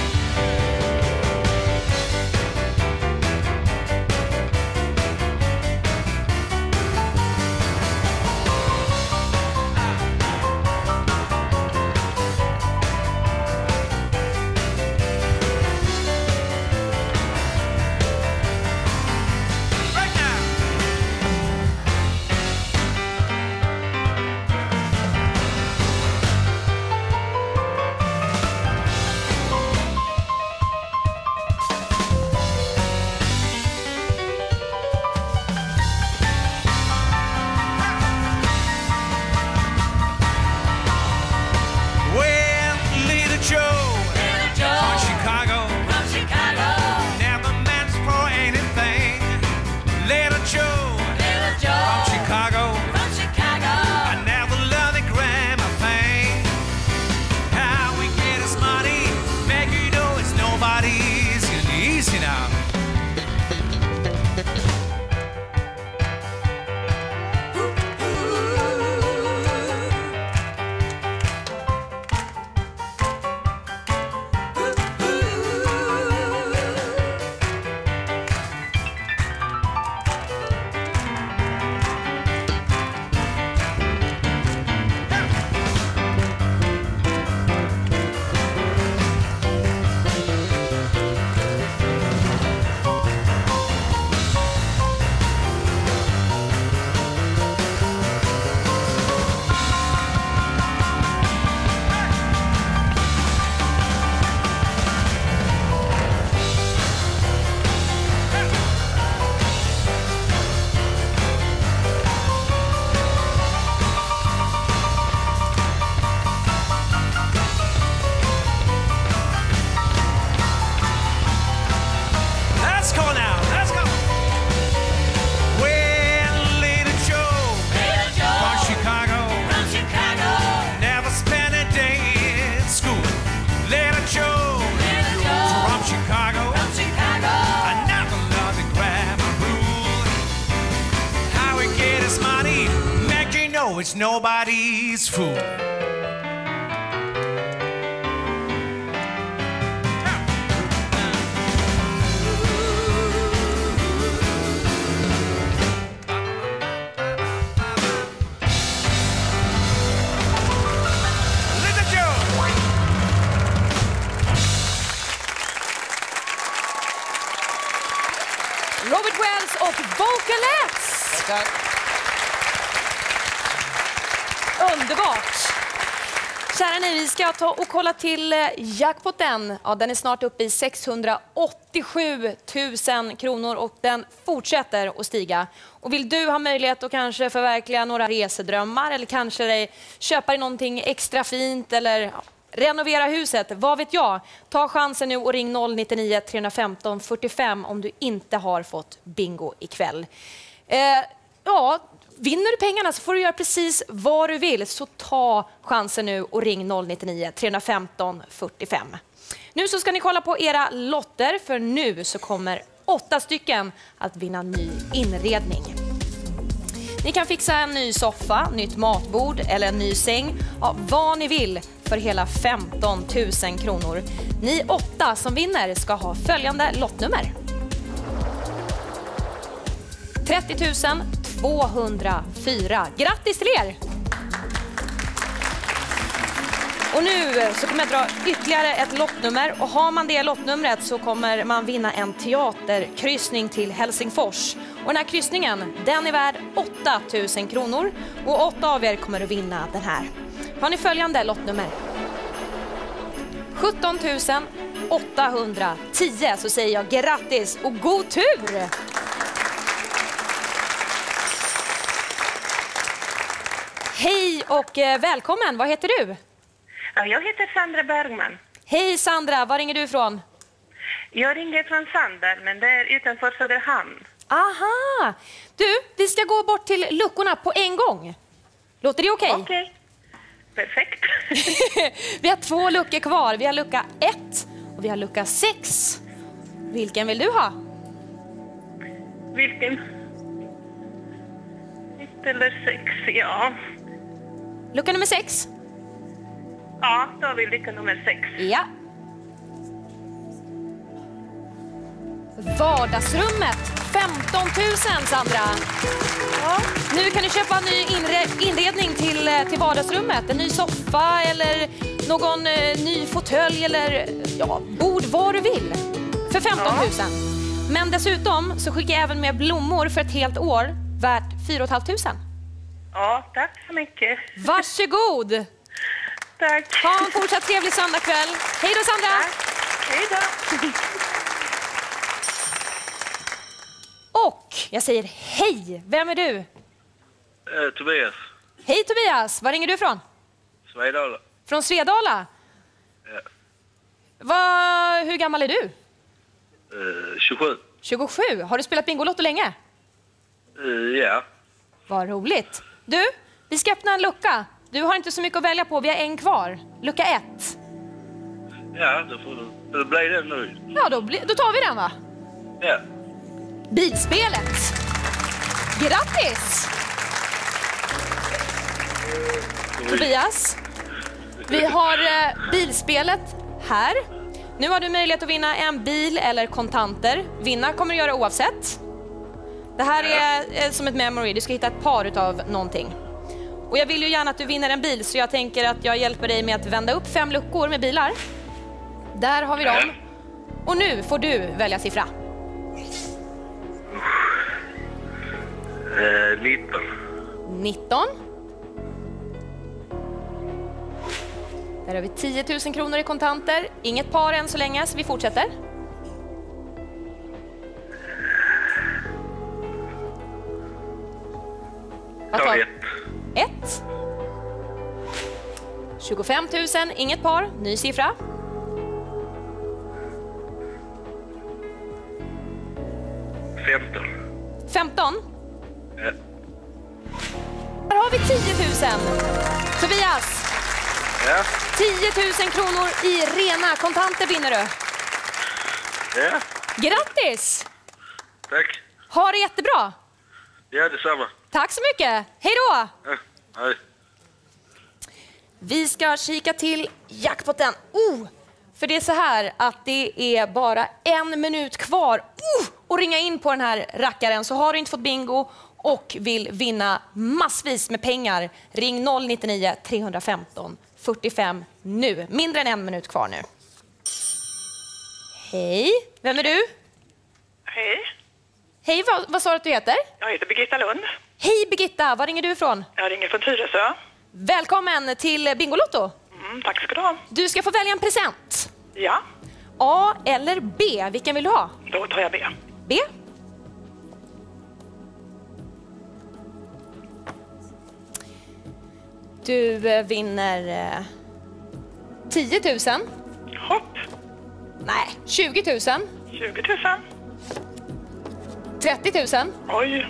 It's nobody's fool. Robert Wells och Vocalettes! Tack. Underbart! Kära ni, vi ska ta och kolla till jackpotten. Ja, den är snart uppe i sexhundraåttiosju tusen kronor och den fortsätter att stiga. Och vill du ha möjlighet att kanske förverkliga några resedrömmar eller kanske dig köpa dig någonting extra fint eller ja, renovera huset, vad vet jag? Ta chansen nu och ring noll nio nio, tre femton, fyrtiofem om du inte har fått bingo ikväll. Eh, ja... Vinner du pengarna så får du göra precis vad du vill. Så ta chansen nu och ring noll nio nio, tre femton, fyrtiofem. Nu så ska ni kolla på era lotter för nu så kommer åtta stycken att vinna ny inredning. Ni kan fixa en ny soffa, nytt matbord eller en ny säng. Ja, vad ni vill för hela femton tusen kronor. Ni åtta som vinner ska ha följande lottnummer. trettio tusen tvåhundrafyra. Grattis till er! Och nu så kommer jag dra ytterligare ett lottnummer. Och har man det lottnumret så kommer man vinna en teaterkryssning till Helsingfors. Och den här kryssningen, den är värd åtta tusen kronor. Och åtta av er kommer att vinna den här. Har ni följande lottnummer? sjutton tusen åttahundratio, så säger jag grattis och god tur! Hej och välkommen, vad heter du? Ja, jag heter Sandra Bergman. Hej Sandra, var ringer du ifrån? Jag ringer från Sandar, men det är utanför Söderhamn. Aha! Du, vi ska gå bort till luckorna på en gång. Låter det okej? Okay? Okej, okay. Perfekt. Vi har två luckor kvar. Vi har lucka ett och vi har lucka sex. Vilken vill du ha? Vilken? Ett eller sex, ja. Lucka nummer sex. Ja, då har vi lucka nummer sex. Ja. Vardagsrummet, femton tusen Sandra. Ja. Nu kan du köpa en ny inre- inredning till, till vardagsrummet. En ny soffa eller någon eh, ny fåtölj eller ja, bord, vad du vill. För femton tusen. Ja. Men dessutom så skickar jag även med blommor för ett helt år värt fyra tusen femhundra. Ja, tack så mycket. Varsågod. Tack. Ha en fortsatt trevlig söndagkväll. Hej då Sandra. Tack. Hej då. Och jag säger hej. Vem är du? Eh, Tobias. Hej Tobias. Var ringer du ifrån? Svedala. Från Svedala? Ja. Va, hur gammal är du? Eh, tjugosju. tjugosju. Har du spelat Bingolotto länge? Eh, ja. Vad roligt. Du, vi ska öppna en lucka. Du har inte så mycket att välja på. Vi har en kvar. Lucka ett. Ja, då får du. Då blir det nu. Ja, då, bli, då tar vi den va? Ja. Bilspelet. Grattis! Tobias, vi har eh, bilspelet här. Nu har du möjlighet att vinna en bil eller kontanter. Vinna kommer du göra oavsett. Det här är eh, som ett memory. Du ska hitta ett par utav någonting. Och jag vill ju gärna att du vinner en bil, så jag tänker att jag hjälper dig med att vända upp fem luckor med bilar. Där har vi dem. Och nu får du välja siffra. Eh, nitton. nitton. Där har vi tio tusen kronor i kontanter. Inget par än så länge, så vi fortsätter. Vad tar ett. Ett. tjugofem tusen, inget par. Ny siffra. femton. femton. Ja. Här har vi tio tusen. Tobias. Ja. tio tusen kronor i rena kontanter vinner du. Ja. Grattis! Tack. Ha det jättebra. Ja, detsamma. Tack så mycket. Hej då! Ja. Hej. Vi ska kika till jackpotten. Oh! För det är så här att det är bara en minut kvar uh! och ringa in på den här rackaren. Så har du inte fått bingo och vill vinna massvis med pengar, ring noll nio nio, tre femton, fyrtiofem nu. Mindre än en minut kvar nu. Hej, vem är du? Hej. Hej, vad, vad sa du att du heter? Jag heter Birgitta Lund. Hej Birgitta, var ringer du ifrån? Jag ringer från Tyresö. Välkommen till Bingolotto. Mm. Mm, tack ska du ha. Du ska få välja en present. Ja. A eller B? Vilken vill du ha? Då tar jag B. B. Du eh, vinner eh, tio tusen. Hopp. Nej, tjugo tusen. tjugo tusen. trettio tusen. Oj.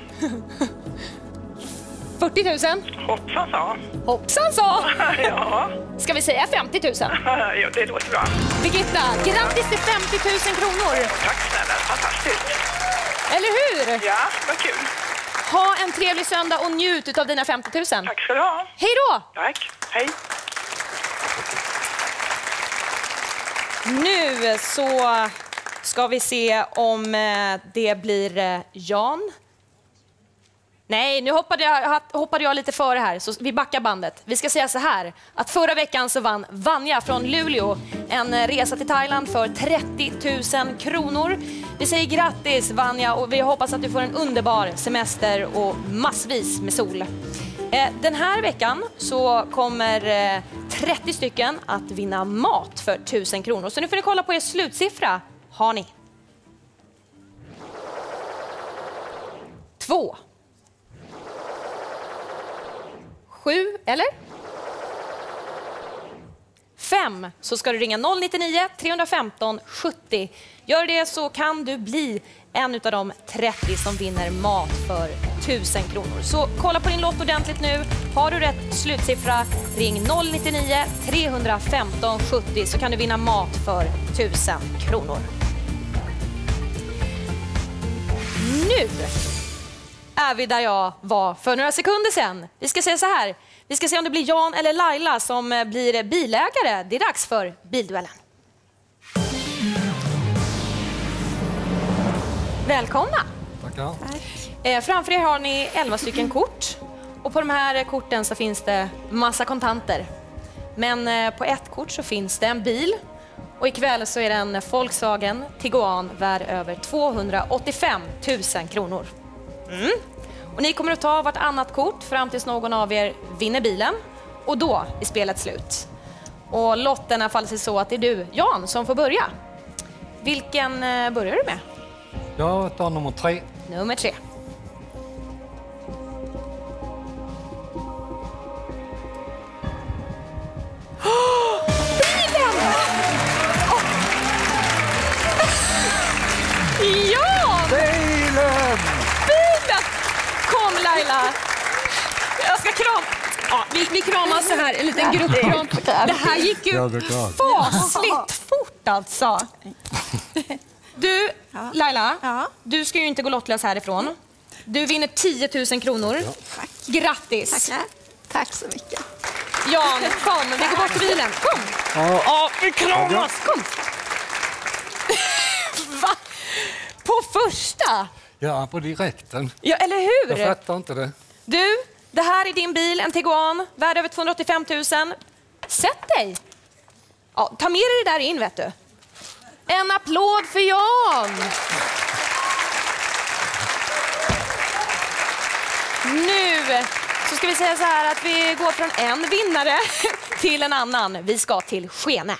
fyrtio tusen. Hoppsan sa. Hoppsan sa. Ja. Ska vi säga femtio tusen? Ja, det låter bra. Birgitta, grattis till femtio tusen kronor. Tack snälla, fantastiskt. Eller hur? Ja, vad kul. Ha en trevlig söndag och njut av dina femtio tusen. Tack ska du ha. Hej då! Tack, hej. Nu så ska vi se om eh, det blir eh, Jan. Nej, nu hoppade jag, hoppade jag lite före här, så vi backar bandet. Vi ska säga så här, att förra veckan så vann Vanja från Luleå en eh, resa till Thailand för trettio tusen kronor. Vi säger grattis Vanja och vi hoppas att du får en underbar semester och massvis med sol. Eh, den här veckan så kommer eh, trettio stycken att vinna mat för tusen kronor. Så nu får ni kolla på er slutsiffra. Har ni? Två. Sju, eller? Fem, så ska du ringa noll nio nio, tre femton, sjuttio. Gör det så kan du bli en av de trettio som vinner mat för tusen kronor. Så kolla på din lott ordentligt nu. Har du rätt slutsiffra, ring noll nio nio, tre femton, sjuttio så kan du vinna mat för tusen kronor. Nu är vi där jag var för några sekunder sedan. Vi ska säga så här. Vi ska se om det blir Jan eller Laila som blir bilägare. Det är dags för bilduellen. Välkomna! Tackar. Eh, framför er har ni elva stycken kort. Och på de här korten så finns det massa kontanter. Men eh, på ett kort så finns det en bil. Och ikväll så är det en Volkswagen Tiguan värd över tvåhundraåttiofem tusen kronor. Mm. Och ni kommer att ta vartannat kort fram tills någon av er vinner bilen. Och då är spelet slut. Och lotterna faller sig så att det är du, Jan, som får börja. Vilken eh, börjar du med? Jag tar nummer tre. Nummer tre. Oh, bilen! Oh. Ja! Bilen! Bilen! Kom Laila. Jag ska kram. Ja, vi, vi kramas så här, en liten gruppkram. Det här gick ju fasligt fort alltså. Du, Laila, ja. Du ska ju inte gå lottlös härifrån. Du vinner tio tusen kronor. Ja. Tack. Grattis. Tackar. Tack så mycket. Jan, kom, vi går bort till bilen. Kom. Ja, ja vi kramas. Kom. Va? På första? Ja, på direkten. Ja, eller hur? Jag fattar inte det. Du, det här är din bil, en Tiguan, värd över tvåhundraåttiofem tusen. Sätt dig. Ja, ta med dig det där in, vet du. En applåd för Jan! Nu så ska vi säga så här att vi går från en vinnare till en annan. Vi ska till Skene.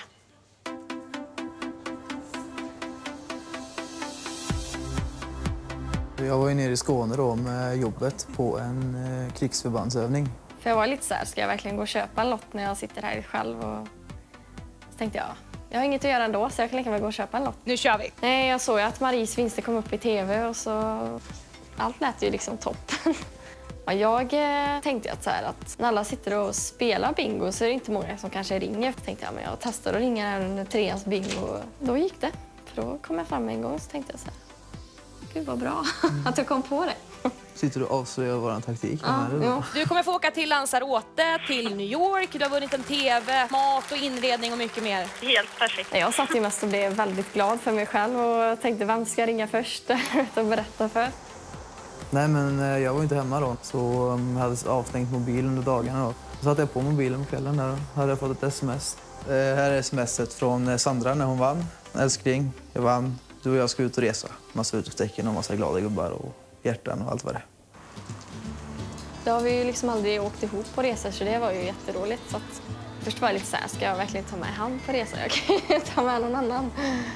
Jag var ju nere i Skåne då med jobbet på en eh, krigsförbandsövning. För jag var lite så här, ska jag verkligen gå och köpa en lott när jag sitter här själv? Och så tänkte jag, jag har inget att göra ändå så jag kan lika väl gå och köpa en lott. Nu kör vi! Nej, jag såg att Maries vinster kom upp i tv och så... Allt lät ju liksom toppen. Ja, jag eh, tänkte att, så här, att när alla sitter och spelar bingo så är det inte många som kanske ringer. Jag tänkte jag, men jag testar att ringa här under treans bingo. Då gick det. För då kom jag fram en gång och så tänkte jag så här, gud vad bra mm. att jag kom på det. Sitter du och avslöjar vår taktik? Ja, ja. Du kommer få åka till Lanzarote, till New York. Du har vunnit en tv, mat och inredning och mycket mer. Helt perfekt. Jag satt ju mest och blev väldigt glad för mig själv och tänkte, vem ska jag ringa först och berätta för? Nej, men jag var inte hemma då, så jag hade avstängt mobilen under dagarna då. Så satte jag på mobilen på kvällen där och hade jag fått ett sms. Eh, här är smset från Sandra när hon vann. Älskling, jag vann. Du och jag ska ut och resa. Massa utropstecken och massa glada gubbar och hjärtan och allt vad det är. Det har vi ju liksom aldrig åkt ihop på resor så det var ju jätteroligt. Så att, först var jag lite så här, ska jag verkligen ta med han på resor? Jag kan ju ta med någon annan.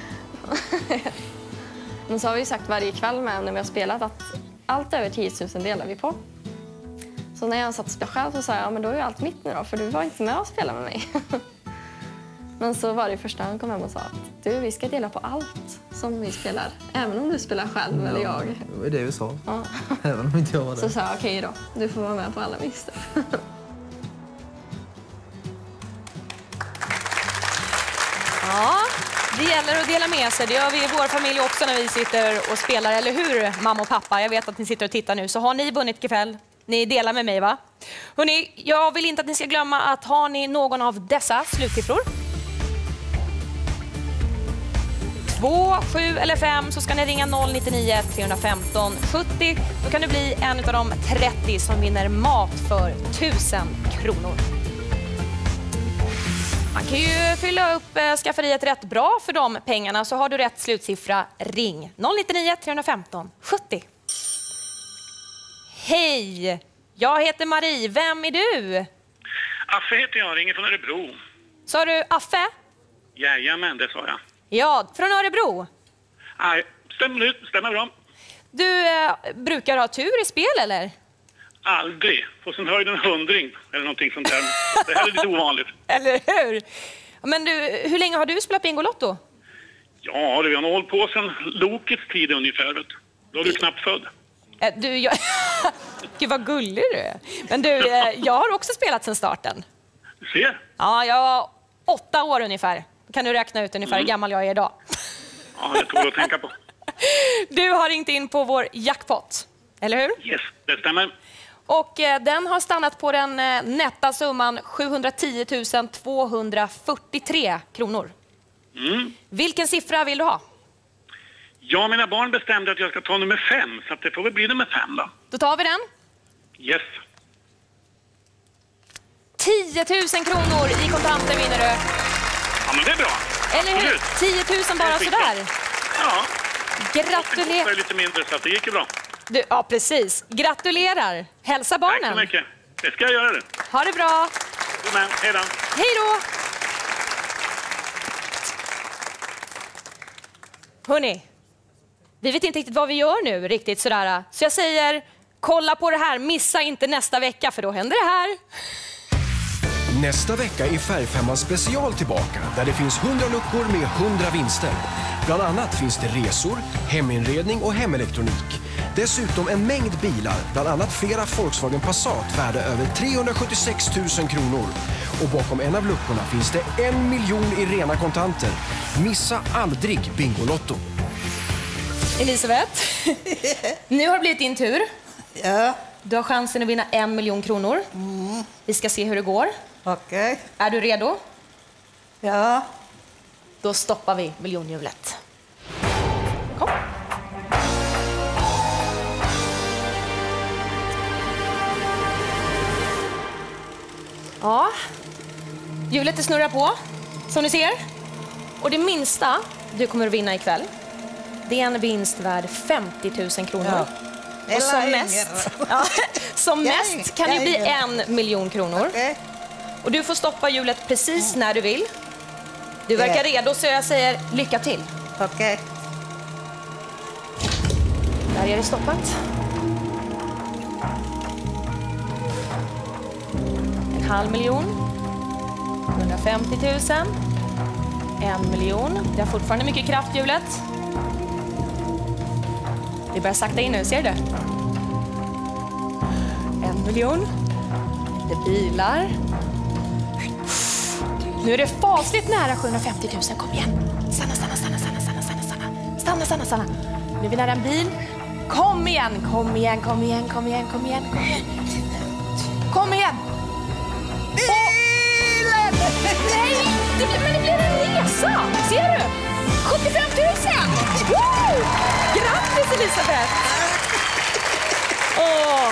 Men så har vi ju sagt varje kväll med när vi har spelat att allt över tio tusen delar vi på. Så när jag satt och spelade själv så sa jag, ja men då är ju allt mitt nu då, för du var inte med och spela med mig. Men så var det första han kom hem och sa att du, vi ska dela på allt som vi spelar. Även om du spelar själv ja, eller jag. Det var det vi sa. Ja. Även om inte jag var där. Så sa jag, okej okay då, du får vara med på alla listor. Ja, det gäller att dela med sig. Det gör vi i vår familj också när vi sitter och spelar. Eller hur, mamma och pappa? Jag vet att ni sitter och tittar nu. Så har ni vunnit ikväll? Ni delar med mig, va? Hörrni, jag vill inte att ni ska glömma att har ni någon av dessa slutsiffror? två, sju eller fem så ska ni ringa noll nio nio, tre femton, sjuttio. Då kan det bli en av de trettio som vinner mat för tusen kronor. Man kan ju fylla upp eh, skafferiet rätt bra för de pengarna, så har du rätt slutsiffra, ring noll nio nio, tre femton, sjuttio. Hej, jag heter Marie. Vem är du? Affe heter jag, ringer från Örebro. Sa du Affe? Jajamän, det sa jag. Ja, från Örebro. Nej, stämmer nu, stämmer bra. Du eh, brukar ha tur i spel, eller? Aldrig. På sin höjd en hundring eller någonting sånt där. Det här är lite ovanligt. Eller hur? Men du, hur länge har du spelat Bingolotto? Ja, det har nog hållit på sedan Lokets tid ungefär. Vet. Då är du knappt född. Eh, du, jag... Gud vad gullig du är. Men du, eh, jag har också spelat sedan starten. Du ser? Ja, jag var åtta år ungefär. Kan du räkna ut ungefär mm. hur gammal jag är idag? Ja, det tog jag att tänka på. Du har ringt in på vår jackpot, eller hur? Yes, det stämmer. Och eh, den har stannat på den eh, nätta summan sjuhundratio tusen tvåhundrafyrtiotre kronor. Mm. Vilken siffra vill du ha? Ja, mina barn bestämde att jag ska ta nummer fem, så att det får väl bli nummer fem då. Då tar vi den. Yes. tio tusen kronor i kontanter vinner du. Ja, men det är bra. Eller hur? Absolut. tio tusen bara sådär. Ja. Gratulerar. Det är lite mindre så att det gick ju bra. Du, ja, precis. Gratulerar. Hälsa barnen. Tack så mycket. Det ska jag göra det. Ha det bra. Men, hej då. Hej då. Hörrni, vi vet inte riktigt vad vi gör nu riktigt sådär. Så jag säger, kolla på det här. Missa inte nästa vecka för då händer det här. Nästa vecka är Färgfemman special tillbaka där det finns hundra luckor med hundra vinster. Bland annat finns det resor, heminredning och hemelektronik. Dessutom en mängd bilar, bland annat flera Volkswagen Passat värda över trehundrasjuttiosex tusen kronor. Och bakom en av luckorna finns det en miljon i rena kontanter. Missa aldrig Bingolotto. Elisabeth, nu har det blivit din tur. Ja. Du har chansen att vinna en miljon kronor. Mm. Vi ska se hur det går. Okej. Okay. Är du redo? Ja. Då stoppar vi miljonhjulet. Kom. Ja, hjulet snurrar på, som ni ser. Och det minsta du kommer att vinna ikväll, det är en vinst värd femtio tusen kronor. Ja. Och som mest, ja, som mest kan det bli en miljon kronor. Okay. Och du får stoppa hjulet precis när du vill. Du verkar redo, så jag säger lycka till. Okej. Okay. Där är det stoppat. En halv miljon. hundrafemtio tusen. En miljon. Det har fortfarande mycket kraft, hjulet. Det börjar sakta in nu, ser du? En miljon. Det bilar. Nu är det fasligt nära sjuhundrafemtio tusen. Kom igen. Stanna, stanna, stanna, stanna, stanna, stanna, stanna. Stanna, stanna, stanna. Nu är vi nära en bil. Kom igen, kom igen, kom igen, kom igen, kom igen, kom igen. Kom igen. Bilen! Nej, det blir, men det blir en resa. Ser du? sjuttiofem tusen. Woo! Grattis, Elisabeth. Åh.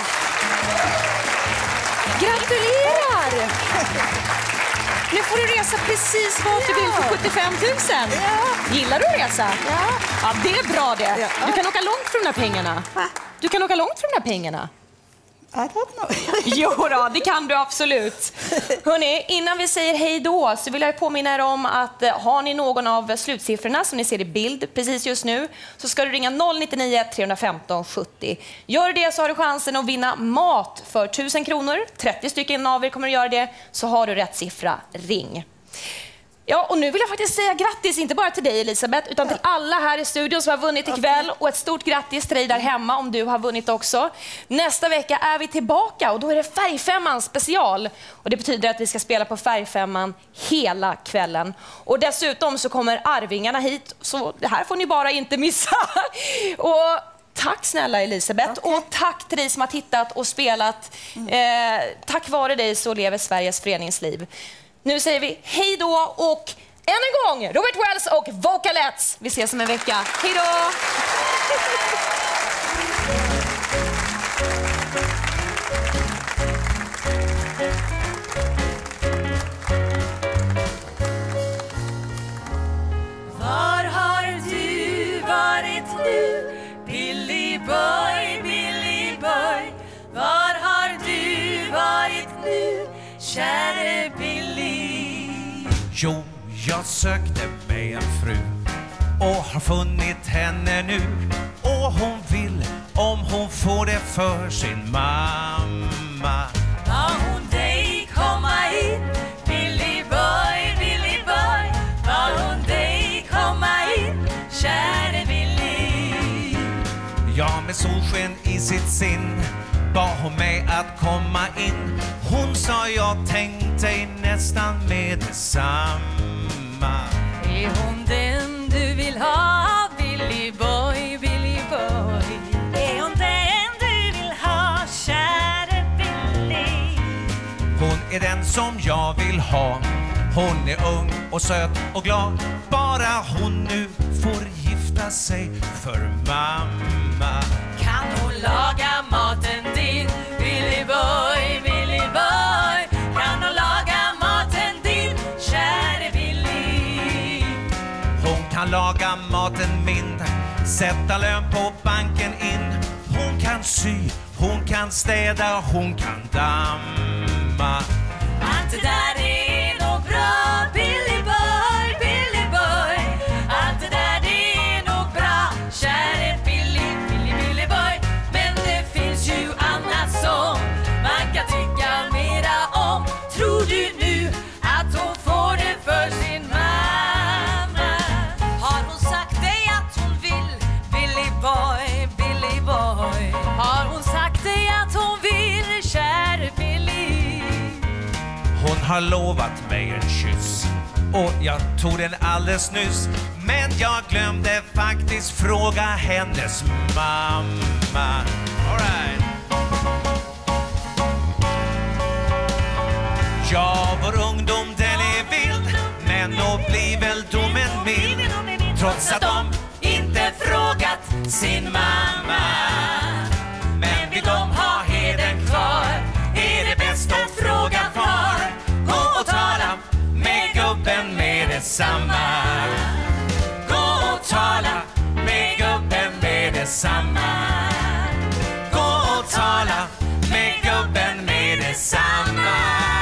Gratulerar. Nu får du resa precis vart du vill för sjuttiofem tusen. Ja. Gillar du att resa? Ja. Ja, det är bra det. Du kan åka långt för de här pengarna. Du kan åka långt för de här pengarna. I don't know. Jo då, det kan du absolut. Hörrni, innan vi säger hej då så vill jag påminna er om att eh, har ni någon av slutsiffrorna som ni ser i bild precis just nu så ska du ringa noll nio nio, tre femton, sjuttio. Gör det så har du chansen att vinna mat för tusen kronor. trettio stycken av er kommer att göra det, så har du rätt siffra. Ring. Ja, och nu vill jag faktiskt säga grattis, inte bara till dig Elisabeth, utan till alla här i studion som har vunnit ikväll. Och ett stort grattis till dig där hemma om du har vunnit också. Nästa vecka är vi tillbaka och då är det Färgfemman special. Och det betyder att vi ska spela på Färgfemman hela kvällen. Och dessutom så kommer Arvingarna hit, så det här får ni bara inte missa. Och tack snälla Elisabeth, okay. Och tack till dig som har tittat och spelat. Mm. Eh, tack vare dig så lever Sveriges föreningsliv. Nu säger vi hej då och än en gång Robert Wells och Vocalettes. Vi ses om en vecka. Hej då! Var har du varit nu? Billy boy, Billy boy. Var har du varit nu? Käre Billy. Jo, jag sökte mig en fru och har funnit henne nu. Och hon vill, om hon får det för sin mamma. Var hon dig komma in? Billy boy, Billy boy. Var hon dig komma in? Käre Billy. Ja, med solsken i sitt sinn bad hon mig att komma in. Hon sa jag tänkt dig nästan med detsamma. Är hon den du vill ha? Billy boy, Billy boy. Är hon den du vill ha? Käre Billy. Hon är den som jag vill ha. Hon är ung och söt och glad. Bara hon nu får gifta sig för mamma. Kan hon laga maten din? Billy boy, Billy boy. Kan hon laga maten din? Käre Billy. Hon kan laga maten min, sätta lön på banken in. Hon kan sy, hon kan städa, hon kan damma. Allt det där är nog bra, Billy boy, Billy boy. Allt det där är nog bra, käre Billy, Billy, Billy boy. Men det finns ju annat som man kan tycka mera om. Tror du nu att hon får det för sin mamma? Har hon sagt dig att hon vill, Billy boy, Billy boy? Har hon sagt dig att hon vill, käre Billy? Hon har lovat mig en kyss och jag tog den alldeles nyss. Men jag glömde faktiskt fråga hennes mamma. All right. Ja, vår ungdom den är vild, men då blir väl domen mild. Trots att de inte frågat sin mamma. Men vill de ha heden kvar är det bäst att fråga far. Gå och tala med gubben med detsamma. Gå och tala med gubben med detsamma. Gå och tala med gubben med detsamma.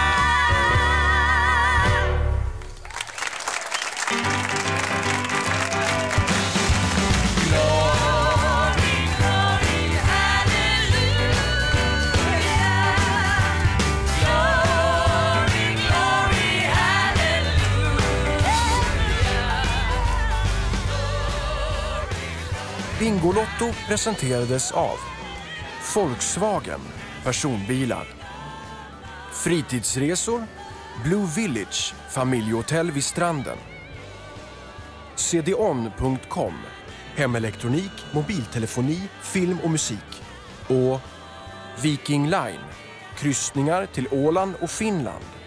Bingolotto presenterades av Volkswagen personbilar, fritidsresor, Blue Village familjehotell vid stranden, C D O N punkt com hemelektronik, mobiltelefoni, film och musik och Viking Line kryssningar till Åland och Finland.